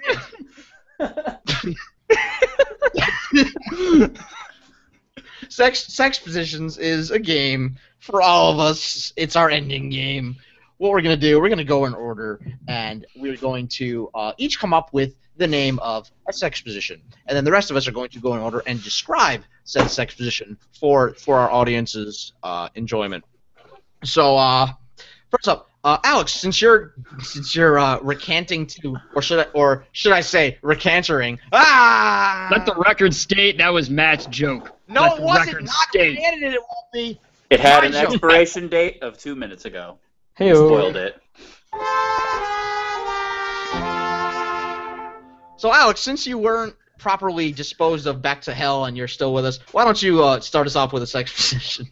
of my hands. Sex Sex Positions is a game for all of us. It's our ending game. What we're going to do, we're going to go in order, and we're going to uh, each come up with the name of a sex position. And then the rest of us are going to go in order and describe said sex position for, for our audience's uh, enjoyment. So, uh, first up, uh, Alex, since you're since you're uh, recanting to, or should I, or should I say recantering? Ah! Let the record state that was Matt's joke. No, Let it the wasn't. record Not state. recanted. It won't be. It had My an joke. expiration date of two minutes ago. Hey, Spoiled it. So, Alex, since you weren't properly disposed of back to hell and you're still with us, why don't you uh, start us off with a sex position?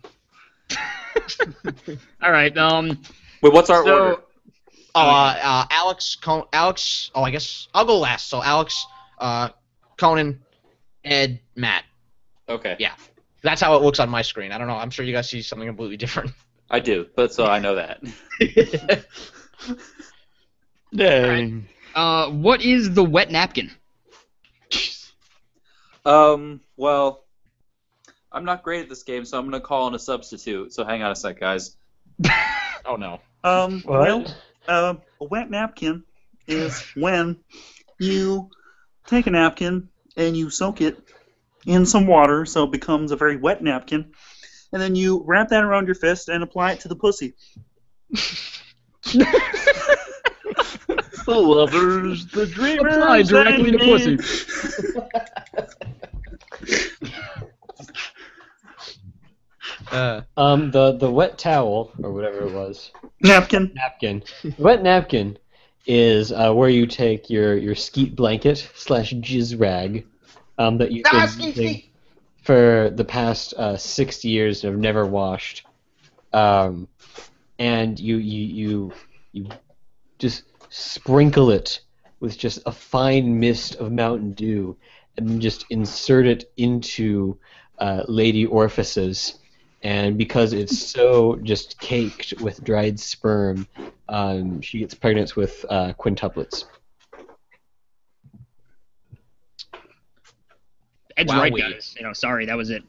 All right. Um. Wait, what's our So- order? Oh, uh, uh, Alex, Con- Alex. Oh, I guess I'll go last. So, Alex, uh, Conan, Ed, Matt. Okay. Yeah. That's how it looks on my screen. I don't know. I'm sure you guys see something completely different. I do, but so I know that. Dang. Uh. What is the wet napkin? Um, well, I'm not great at this game, so I'm going to call in a substitute. So hang on a sec, guys. Oh no. Um, What? well, uh, a wet napkin is when you take a napkin and you soak it in some water so it becomes a very wet napkin, and then you wrap that around your fist and apply it to the pussy. The lovers, the dreamers. Apply directly to and- pussy. Uh, Um, the the wet towel or whatever it was, Napkin. napkin. Wet napkin is uh, where you take your your skeet blanket slash jizz rag, um, that you've ah, been skeet, using skeet. for the past uh, six years and have never washed, um, and you you you you just sprinkle it with just a fine mist of Mountain Dew, and then just insert it into uh, lady orifices. And because it's so just caked with dried sperm, um, she gets pregnant with uh, quintuplets. Ed's right, Wowee. guys. You know, sorry, that was it.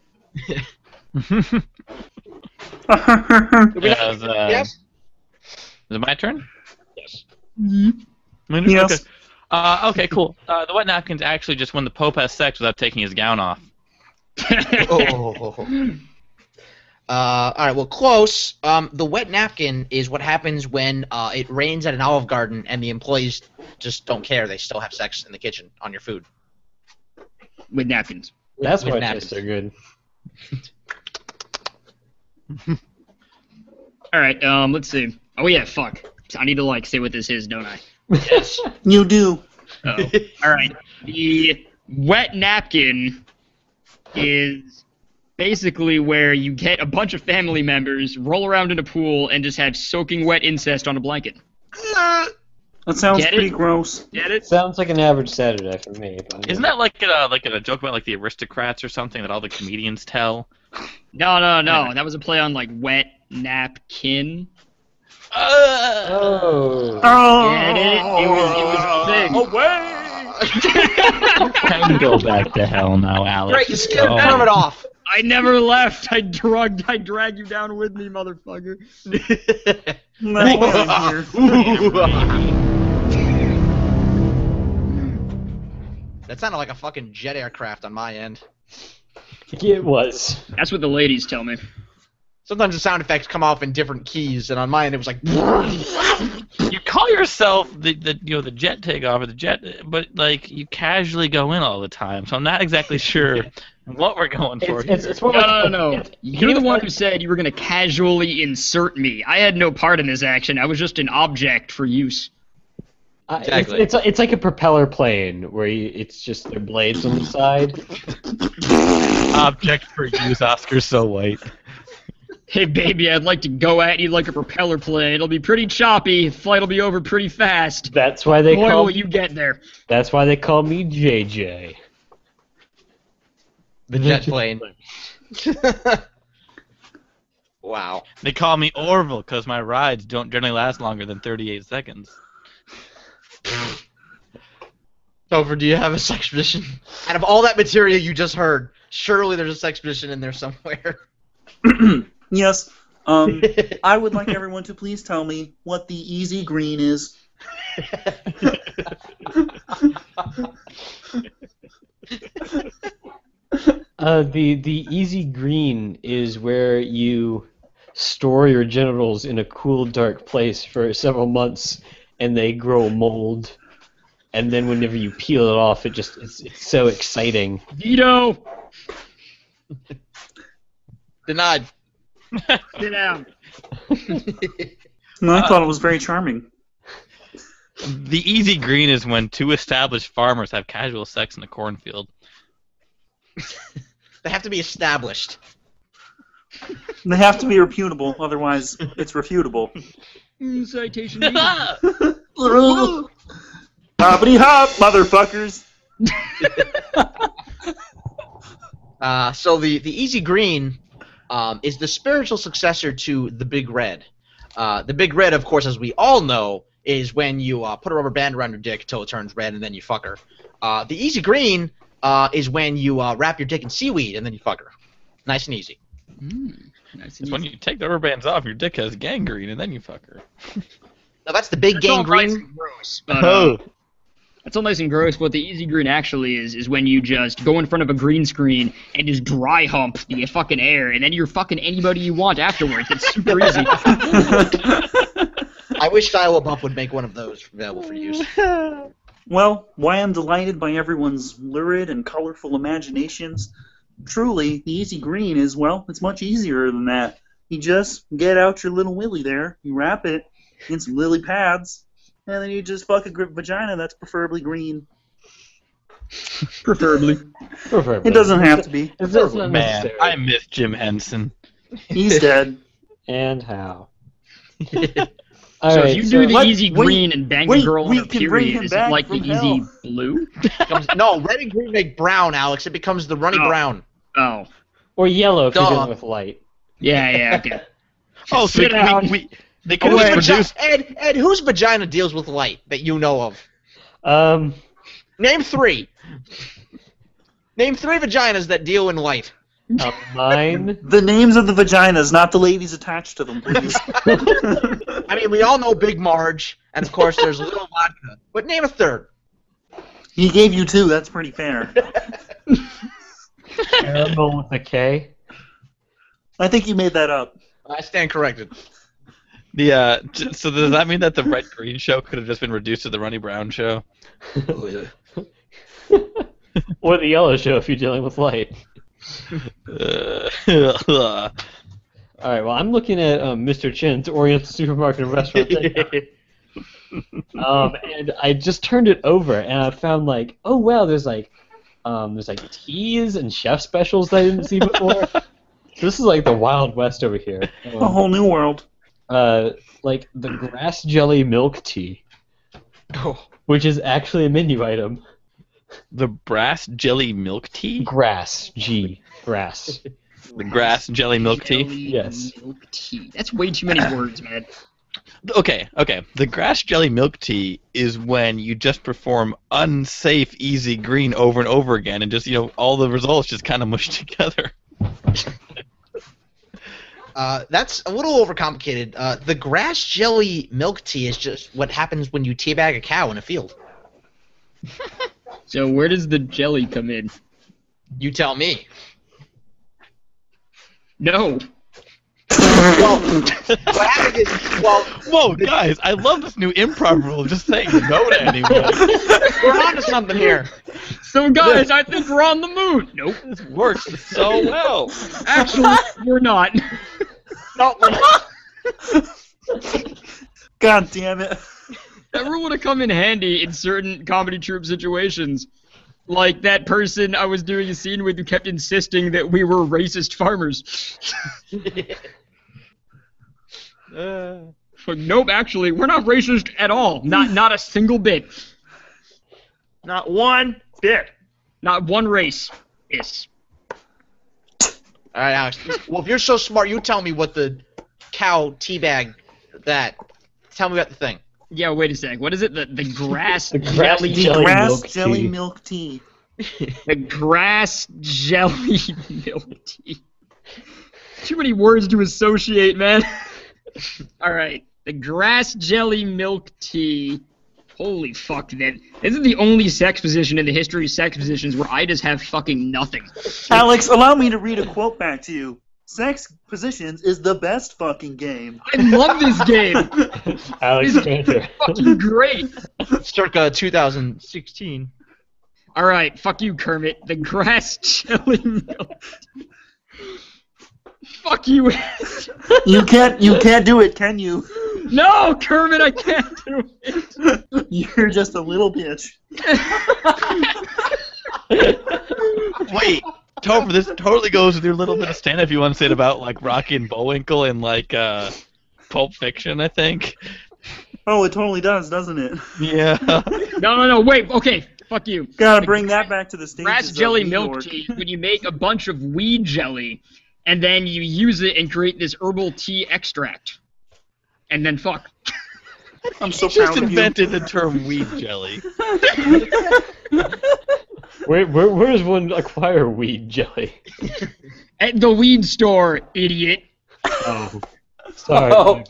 Yeah, is, uh, Yes. Is it my turn? Yes. Mine? Yes. Okay. Uh, okay, cool. Uh, the wet napkin's actually just when the Pope has sex without taking his gown off. Oh. Uh, all right. Well, close. Um, the wet napkin is what happens when uh, it rains at an Olive Garden and the employees just don't care. They still have sex in the kitchen on your food. With napkins. That's With why it napkins. tastes so good. All right. Um. Let's see. Oh yeah. Fuck. I need to like say what this is, don't I? Yes. You do. Oh. All right. The wet napkin is basically where you get a bunch of family members, roll around in a pool, and just have soaking wet incest on a blanket. That sounds Get it? pretty gross. Get it? Sounds like an average Saturday for me. But Isn't that like a, like a joke about like the aristocrats or something that all the comedians tell? No, no, no. That was a play on like wet napkin. Uh, Oh. Oh. Get it? It was, it was a thing. Can go back to hell now, Alex. Great. You scared Oh. Kermit off. I never left. I drugged. I dragged you down with me, motherfucker. Let me get in here. That sounded like a fucking jet aircraft on my end. It was. That's what the ladies tell me. Sometimes the sound effects come off in different keys, and on my end it was like. You call yourself the, the you know the jet takeoff or the jet, but like you casually go in all the time. So I'm not exactly sure what we're going for It's, here. it's, it's more No, like no, no, no. it's- You're the one who said you were going to casually insert me. I had no part in this action. I was just an object for use. Uh, Exactly. It's, it's, it's like a propeller plane where you, it's just their blades on the side. Object for use, Oscar so white. Hey, baby, I'd like to go at you like a propeller plane. It'll be pretty choppy. Flight'll be over pretty fast. That's why they Boy, call will you get there. That's why they call me J J. The jet plane. Wow. They call me Orville because my rides don't generally last longer than thirty-eight seconds. Topher, do you have a sex position? Out of all that material you just heard, surely there's a sex position in there somewhere. Yes. Um, I would like everyone to please tell me what the easy green is. Uh, the the easy green is where you store your genitals in a cool, dark place for several months, and they grow mold. And then whenever you peel it off, it just it's, it's so exciting. Vito, Denied. sit down. No, I thought it was very charming. The easy green is when two established farmers have casual sex in a cornfield. They have to be established. They have to be reputable, otherwise it's refutable. Mm, citation needed. Hoppity hop, motherfuckers! Uh, so the, the easy green um, is the spiritual successor to the big red. Uh, the big red, of course, as we all know, is when you uh, put a rubber band around your dick until it turns red and then you fuck her. Uh, the easy green uh, is when you uh, wrap your dick in seaweed and then you fuck her. Nice and easy. Mm, nice and It's when easy. you take the rubber bands off, your dick has gangrene, and then you fuck her. Now that's the big That's all nice gangrene. and gross, but, uh, That's all nice and gross. What the easy green actually is, is when you just go in front of a green screen and just dry hump the fucking air, and then you're fucking anybody you want afterwards. It's super easy. I wish Shia LaBeouf would make one of those available for use. Well, why I'm delighted by everyone's lurid and colorful imaginations. Truly, the easy green is, well, it's much easier than that. You just get out your little willy there, you wrap it in some lily pads, and then you just fuck a gr- vagina that's preferably green. Preferably. Preferably. It doesn't have to be. It's it's not Man, necessary. I miss Jim Henson. He's dead. And how? So Alright, if you do the What? easy Wait, green and bang wait, the girl we on her can bring period, him is it back like the from easy hell. blue? Becomes, no, red and green make brown, Alex. It becomes the runny Oh. brown. Oh. or yellow if Duh. you're dealing with light. Yeah, yeah, okay. Oh, so Sit we, down. we, we, they could Whose have vagi- produced. Ed, Ed, whose vagina deals with light that you know of? Um, Name three. Name three vaginas that deal in light. uh, mine. The names of the vaginas, not the ladies attached to them, please. I mean, we all know Big Marge, and of course there's Little Vodka. But name a third. He gave you two, that's pretty fair. Caramel with a K. I think you made that up. I stand corrected. The uh, j- so does that mean that the red green show could have just been reduced to the Runny Brown show? Or the yellow show if you're dealing with light. Uh, Alright, well, I'm looking at um, Mister Chin's Oriental Supermarket and Restaurant. um, and I just turned it over, and I found, like, oh, wow, there's, like, um, there's, like, teas and chef specials that I didn't see before. This is, like, the Wild West over here. A Um, whole new world. uh, like, the grass jelly milk tea, Oh, which is actually a menu item. the brass jelly milk tea, Grass, G, grass. the grass jelly milk tea. Jelly Yes. Milk tea. That's way too many words, man. Okay, okay. The grass jelly milk tea is when you just perform unsafe easy green over and over again, and just you know all the results just kind of mush together. uh, that's a little overcomplicated. Uh, the grass jelly milk tea is just what happens when you teabag a cow in a field. So where does the jelly come in? You tell me. No. Well, what happens is, well, Whoa, guys! I love this new improv rule of just saying no to anyone. we're on to something here. So guys, I think we're on the moon. Nope. This works so well. Actually, we're not. No, we're not. God damn it. That rule would have come in handy in certain comedy troupe situations. Like that person I was doing a scene with who kept insisting that we were racist farmers. Uh, Nope, actually, we're not racist at all. Not not a single bit. not one bit. Not one race is. All right, Alex. Well, if you're so smart, you tell me what the cow teabag that. Tell me about the thing. Yeah, wait a sec. What is it? The the grass The grass jelly jelly Grass milk jelly tea. milk tea. the grass jelly milk tea. Too many words to associate, man. All right, the grass jelly milk tea. Holy fuck, man. This is the only sex position in the history of sex positions where I just have fucking nothing. Alex, allow me to read a quote back to you. Sex Positions is the best fucking game. I love this game. Alex It's Cantor. fucking great. Circa two thousand sixteen. All right, fuck you, Kermit. The grass jelly milk. Fuck you. You can't you can't do it, can you? No, Kermit, I can't do it. You're just a little bitch. Wait, Topher, this totally goes with your little bit of stand-up you want to say about like Rocky and Bullwinkle and like uh, Pulp Fiction, I think. Oh, it totally does, doesn't it? Yeah. No, no, no, wait, okay, fuck you. Gotta bring that back to the stages Grass of jelly New milk York. tea, when you make a bunch of weed jelly, and then you use it and create this herbal tea extract. And then fuck. I'm so Just proud of you. invented the term weed jelly. Where, where, where does one acquire weed jelly? At the weed store, idiot. Oh, sorry. Oh.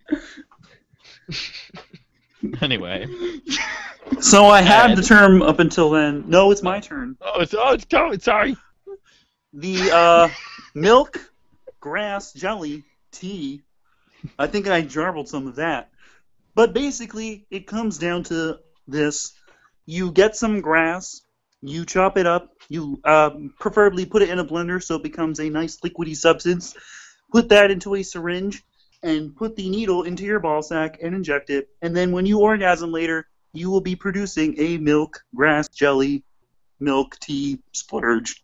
Anyway. So I had Ed. the term up until then. No, it's my turn. Oh, it's oh, it's oh, sorry. The uh, milk grass jelly tea. I think I jarbled some of that. But basically, it comes down to this. You get some grass, you chop it up, you uh, preferably put it in a blender so it becomes a nice liquidy substance. Put that into a syringe and put the needle into your ball sack and inject it. And then when you orgasm later, you will be producing a milk grass jelly milk tea splurge.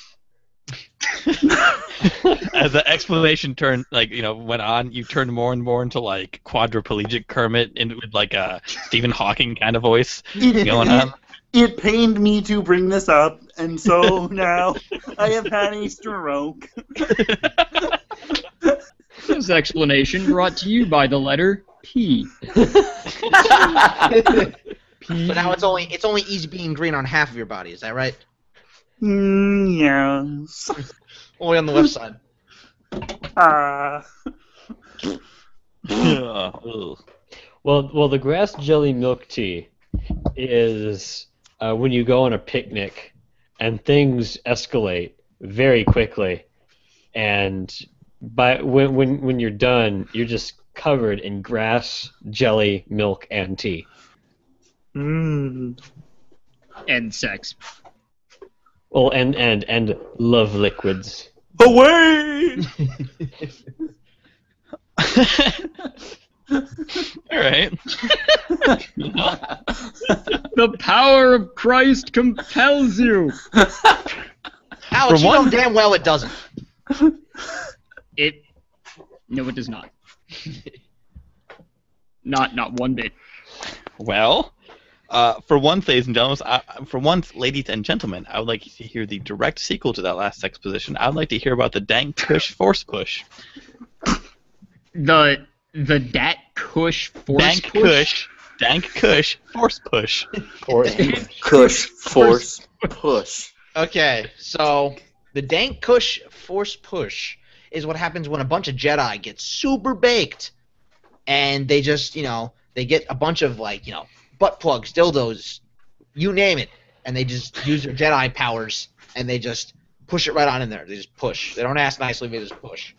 As the explanation turned, like, you know, went on, you turned more and more into, like, quadriplegic Kermit in, with, like, a Stephen Hawking kind of voice going on. It pained me to bring this up, and so now I have had a stroke. This explanation brought to you by the letter P. So now it's only it's only easy being green on half of your body. Is that right? Mm, yes. Only on the left side. Uh, Ugh. Well, well, the grass jelly milk tea is uh, when you go on a picnic and things escalate very quickly, and by when when when you're done, you're just covered in grass jelly milk and tea. mm. And sex. Well, and and and love liquids. Away! All right. The power of Christ compels you. Alex, For you know one- damn well it doesn't. It. No, it does not. Not, not one bit. Well, uh, for one, ladies and gentlemen, I, for once, ladies and gentlemen, I would like to hear the direct sequel to that last exposition. I would like to hear about the Dank Kush Force Push. The the Dat Kush force Dank push. Kush, Dank Kush Force Push. Force Kush force push. Okay, so the Dank Kush Force Push is what happens when a bunch of Jedi get super baked, and they just, you know, they get a bunch of, like, you know, butt plugs, dildos, you name it, and they just use their Jedi powers, and they just push it right on in there. They just push. They don't ask nicely, they just push.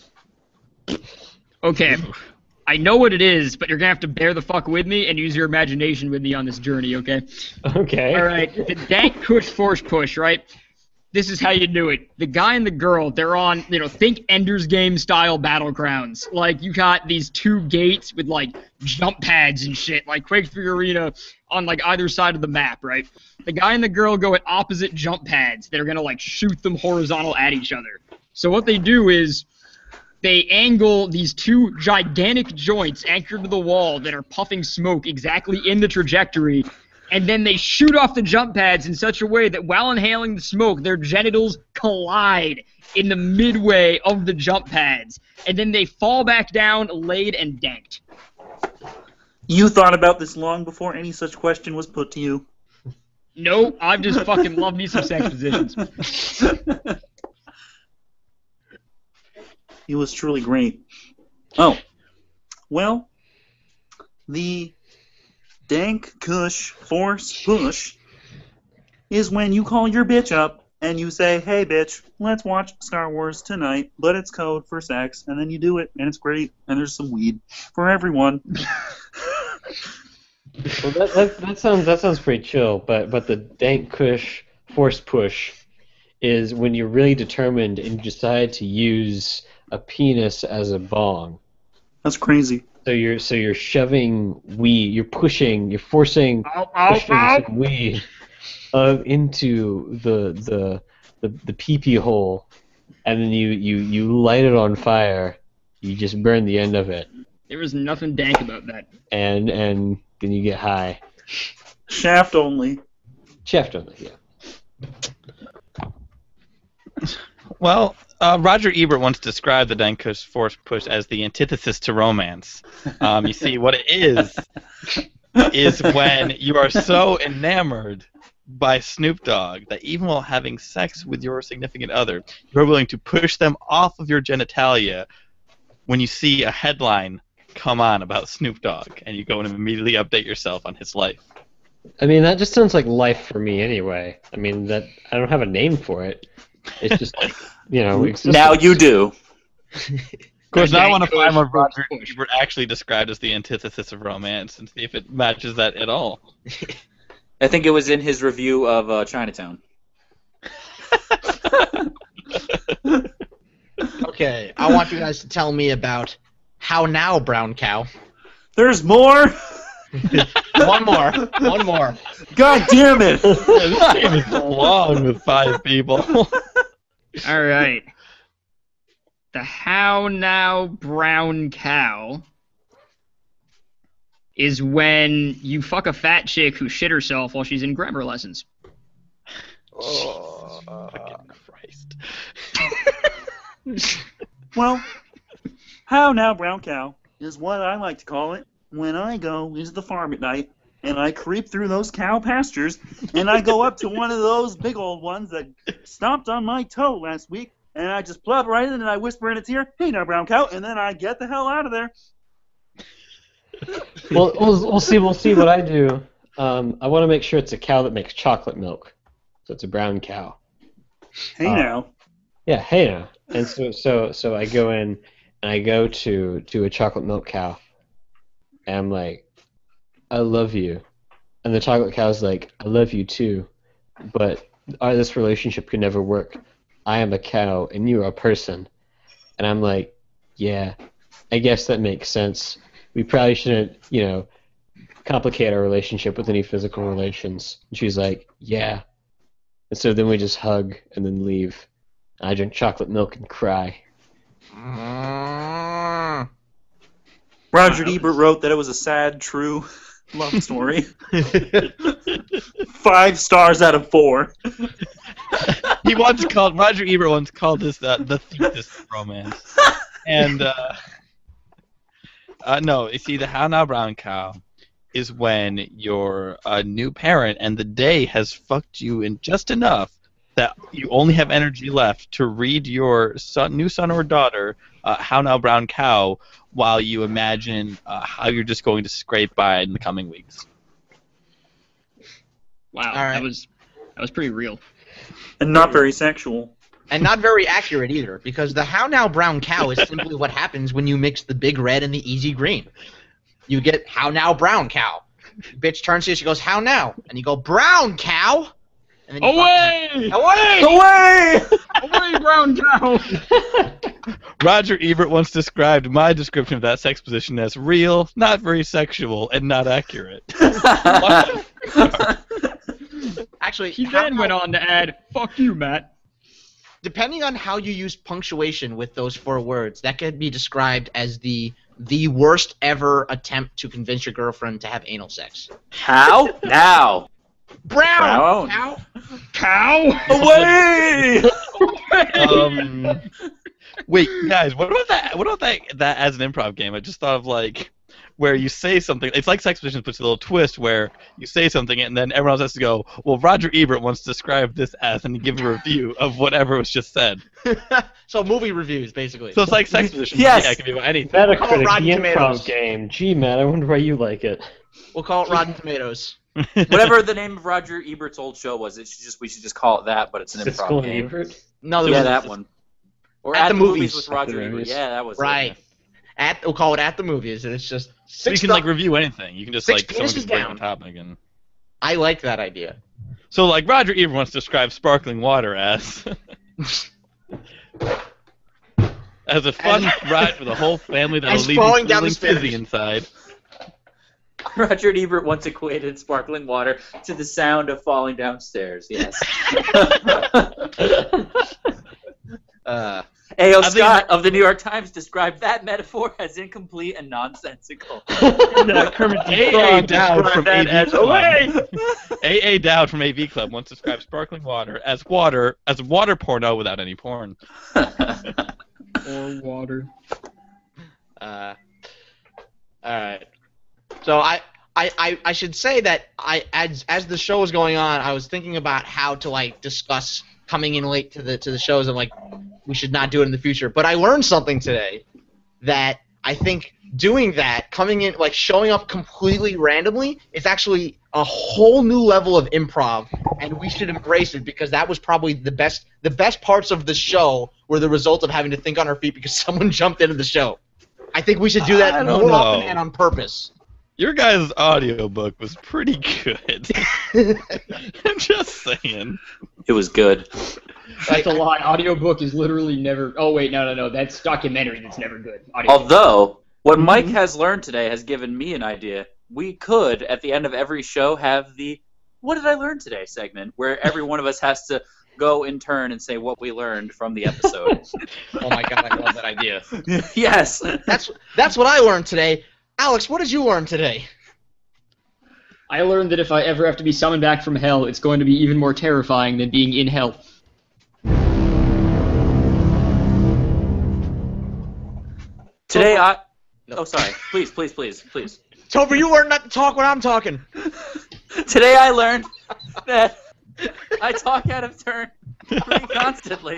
Okay, I know what it is, but you're gonna have to bear the fuck with me and use your imagination with me on this journey, okay? Okay. All right, the Dank Kush force push, right? This is how you do it. The guy and the girl, they're on, you know, think Ender's Game style battlegrounds. Like, you got these two gates with, like, jump pads and shit, like Quake three Arena on, like, either side of the map, right? The guy and the girl go at opposite jump pads that are gonna, like, shoot them horizontal at each other. So what they do is they angle these two gigantic joints anchored to the wall that are puffing smoke exactly in the trajectory, and then they shoot off the jump pads in such a way that while inhaling the smoke, their genitals collide in the midway of the jump pads, and then they fall back down, laid and danked. You thought about this long before any such question was put to you. No, I've just fucking loved me some sex positions. It was truly great. Oh, well, the dank kush force push is when you call your bitch up and you say, hey bitch, let's watch Star Wars tonight, but it's code for sex, and then you do it, and it's great, and there's some weed for everyone. Well, that, that that sounds that sounds pretty chill, but but the dank kush force push is when you're really determined and you decide to use a penis as a bong. That's crazy. So you're so you're shoving weed, you're pushing, you're forcing Ow, ow, pushing ow. some weed uh, into the the the the pee-pee hole, and then you, you you light it on fire. You just burn the end of it, There was nothing dank about that. and and then you get high. Shaft only. Shaft only, yeah. Well, uh, Roger Ebert once described the Dankush force push as the antithesis to romance. Um, you see, what it is is when you are so enamored by Snoop Dogg that even while having sex with your significant other, you're willing to push them off of your genitalia when you see a headline come on about Snoop Dogg, and you go and immediately update yourself on his life. I mean, that just sounds like life for me anyway. I mean, that I don't have a name for it. It's just like, you know, existence. Now you do. Of course, now I want to Dankush find what force Roger push. Ebert actually described as the antithesis of romance and see if it matches that at all. I think it was in his review of uh, Chinatown. Okay, I want you guys to tell me about How Now, Brown Cow. There's more? One more. One more. God damn it! This game is long with five people. All right. The How Now Brown Cow is when you fuck a fat chick who shit herself while she's in grammar lessons. Oh, fucking Christ. Well, how now, brown cow, is what I like to call it when I go into the farm at night and I creep through those cow pastures and I go up to one of those big old ones that stomped on my toe last week and I just plug right in and I whisper in its ear, hey now, brown cow, and then I get the hell out of there. Well, we'll, we'll see. We'll see what I do. Um, I want to make sure it's a cow that makes chocolate milk, so it's a brown cow. Hey Uh, now. Yeah, hey now. And so, so, so I go in and I go to to a chocolate milk cow, and I'm like, I love you, and the chocolate cow's like, I love you too, but our, this relationship could never work. I am a cow and you are a person, and I'm like, yeah, I guess that makes sense. We probably shouldn't, you know, complicate our relationship with any physical relations. And she's like, yeah. And so then we just hug and then leave. I drink chocolate milk and cry. Roger Ebert wrote that it was a sad, true love story. Five stars out of four. He once called Roger Ebert once called this uh, the thesis of romance, and uh, uh, no, you see, the How Now Brown Cow is when you're a new parent and the day has fucked you in just enough that you only have energy left to read your son, new son or daughter uh, How Now Brown Cow while you imagine uh, how you're just going to scrape by in the coming weeks. Wow, All right. that was that was pretty real. And not very sexual. And not very accurate either, because the How Now Brown Cow is simply what happens when you mix the big red and the easy green. You get How Now Brown Cow. Bitch turns to you, she goes, how now? And you go, brown cow? And then you Away! Away! Away! Away, brown cow! Roger Ebert once described my description of that sex position as real, not very sexual, and not accurate. Actually, He How then Now- went on to add, fuck you, Matt. depending on how you use punctuation with those four words, that could be described as the the worst ever attempt to convince your girlfriend to have anal sex. How? Now. Brown. Brown. Cow. Cow. Away! Um, wait, guys, what about that? What about that? That as an improv game, I just thought of like where you say something. It's like Sex Position puts a little twist where you say something and then everyone else has to go. Well, Roger Ebert wants to describe this as and give a review of whatever was just said. So movie reviews, basically. So it's like Sex Position. Yes. Yeah, it can be about anything. Metacritic, Rotten the Tomatoes. improv game. Gee, Matt, I wonder why you like it. We'll call it Rotten Tomatoes. Whatever the name of Roger Ebert's old show was, it should just we should just call it that, but it's an Siskel improv and game. Ebert? No, there Yeah, was that one. Or At at, the the movies. movies with At Roger the Ebert. movies. Yeah, that was it. Right. At we'll call it At the Movies, and it's just So you six. can like review anything. You can just Six like someone penises can bring down. a topic and. I like that idea. So like Roger Ebert wants to describe sparkling water as as a fun ride for the whole family that As will leave falling you down the feeling stairs. fizzy inside. Roger Ebert once equated sparkling water to the sound of falling downstairs. Yes. Uh, A O I think- Scott of the New York Times described that metaphor as incomplete and nonsensical. Kermit the A A Frog Dowd described from that A V as Club. away. A A Dowd from A V Club once described sparkling water as water as water porno without any porn. Or water. uh, all right. So I, I, I, I should say that I as as the show was going on, I was thinking about how to like discuss coming in late to the to the shows and like we should not do it in the future. But I learned something today that I think doing that, coming in like showing up completely randomly, is actually a whole new level of improv, and we should embrace it because that was probably the best the best parts of the show were the result of having to think on our feet because someone jumped into the show. I think we should do I that don't more often know. and on purpose. Your guys' audiobook was pretty good. I'm just saying. It was good. That's a lie. Audiobook is literally never. Oh wait, no, no, no. That's documentary. That's never good. Audiobook. Although, what Mm-hmm. Mike has learned today has given me an idea. We could, at the end of every show, have the "What did I learn today?" segment, where every one of us has to go in turn and say what we learned from the episode. Oh my god, I love that idea. Yes. That's that's what I learned today. Alex, what did you learn today? I learned that if I ever have to be summoned back from hell, it's going to be even more terrifying than being in hell. Today I. Oh, sorry. Please, please, please, please. Tober, you learned not to talk when I'm talking. Today I learned that I talk out of turn pretty constantly.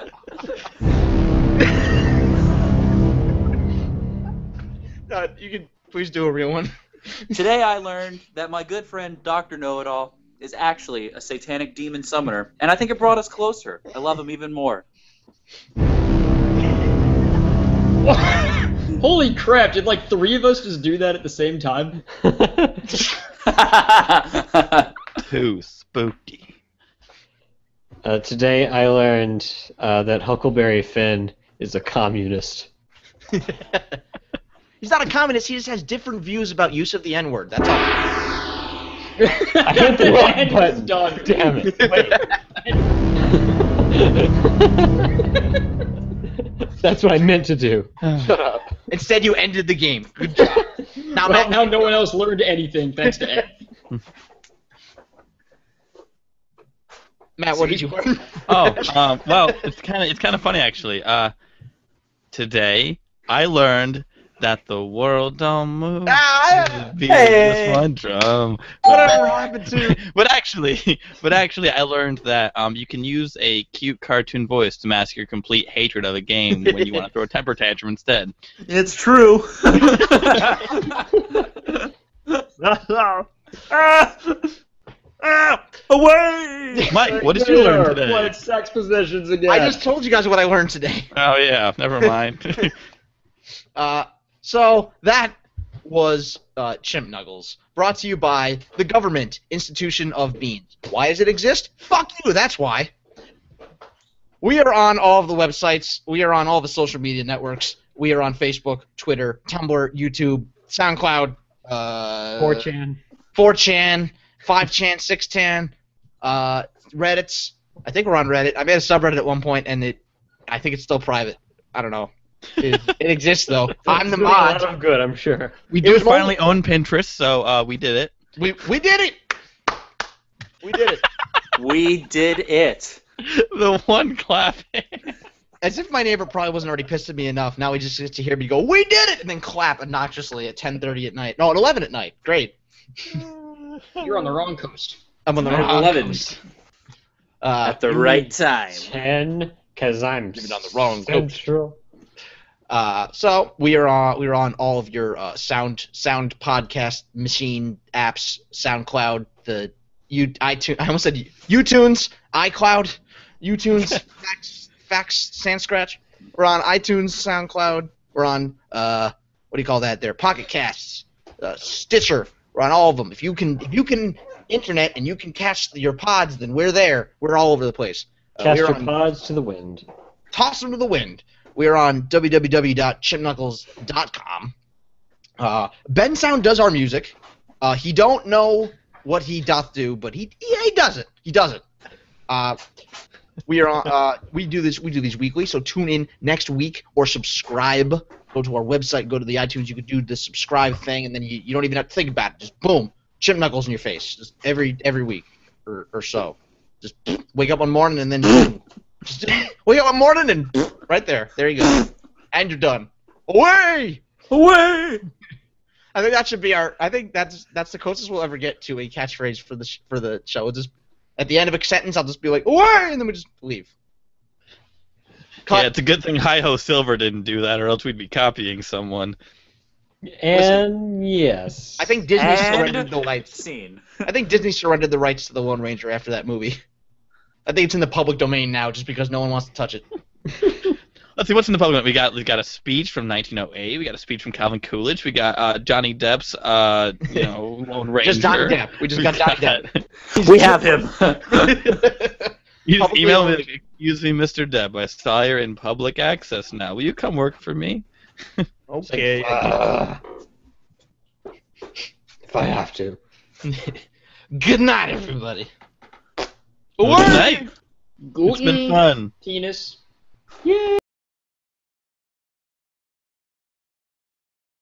Uh, you can please do a real one. Today I learned that my good friend Doctor Know-It-All is actually a satanic demon summoner, and I think it brought us closer. I love him even more. Holy crap! Did like three of us just do that at the same time? Too spooky. Uh, today I learned uh, that Huckleberry Finn is a communist. He's not a communist. He just has different views about use of the N-word. That's all. I hit the wrong And button. it's done. Damn it. That's what I meant to do. Shut up. Instead, you ended the game. Good job. Now, Well, Matt, now no one else learned anything thanks to Ed. Matt, what did you learn? Oh, um, well, it's kind of it's kind of funny actually. Uh, today I learned that the world don't move. Ah, to the beat Hey. of this one drum. whatever happened to? But actually, but actually, I learned that um, you can use a cute cartoon voice to mask your complete hatred of a game when you want to throw a temper tantrum instead. It's true. ah, ah, away! Mike, what did you learn today? Playing sex positions again. I just told you guys what I learned today. Oh yeah, never mind. Uh, so that was uh, Chimp Nuggles, brought to you by the government institution of beans. Why does it exist? Fuck you, that's why. We are on all of the websites. We are on all the social media networks. We are on Facebook, Twitter, Tumblr, YouTube, SoundCloud, uh, four chan. four chan, five chan, six chan, uh, Reddits, I think we're on Reddit. I made a subreddit at one point, and it, I think it's still private. I don't know. It, it exists though. I'm the It's doing a lot mod. of good, I'm sure. We It do was finally own Pinterest, so uh, we did it. We we did it. We did it. We did it. The one clapping. As if my neighbor probably wasn't already pissed at me enough. Now he just gets to hear me go, "We did it," and then clap obnoxiously at ten thirty at night. No, at eleven at night. Great. You're on the wrong coast. I'm on the At wrong eleven. coast. Uh, At the right time. ten, because I'm Even on the wrong coast. central. Uh, so we are on we are on all of your uh, sound sound podcast machine apps, SoundCloud, the you iTunes. I almost said YouTunes, iCloud, YouTunes, Fax, Fax, SandScratch. We're on iTunes, SoundCloud. We're on uh, what do you call that? There, Pocket Casts, uh, Stitcher. We're on all of them. If you can, if you can internet and you can catch your pods, then we're there. We're all over the place. Uh, Cast we're your on- pods to the wind. Toss them to the wind. We're on w w w dot chip knuckles dot com. Uh, Ben Sound does our music. Uh, he don't know what he doth do, but he yeah, he does it. He does it. Uh, we are on, uh, we do this we do these weekly, so tune in next week or subscribe. Go to our website, go to the iTunes. You can do the subscribe thing, and then you, you don't even have to think about it. Just boom, Chip Knuckles in your face, just every every week or, or so. Just wake up one morning and then boom. Just wake up one morning and right there, there you go, and you're done. Away, away. I think that should be our. I think that's that's the closest we'll ever get to a catchphrase for the sh- for the show. We'll just at the end of a sentence, I'll just be like away, and then we just leave. Cut. Yeah, it's a good thing Hi-Ho Silver didn't do that, or else we'd be copying someone. And yes. I think Disney And- surrendered the rights. Scene. I think Disney surrendered the rights to the Lone Ranger after that movie. I think it's in the public domain now, just because no one wants to touch it. Let's see what's in the public. We got we got a speech from nineteen oh eight. We got a speech from Calvin Coolidge. We got uh, Johnny Depp's uh, you know Lone Ranger. Just Johnny Depp. We just got Johnny Depp. We have him. You just Publicly email owned. me, excuse me, Mister Depp. I saw you're in public access now. Will you come work for me? Okay. Uh, if I have to. Good night, everybody. Good night. It's been Guten fun. penis. Yay!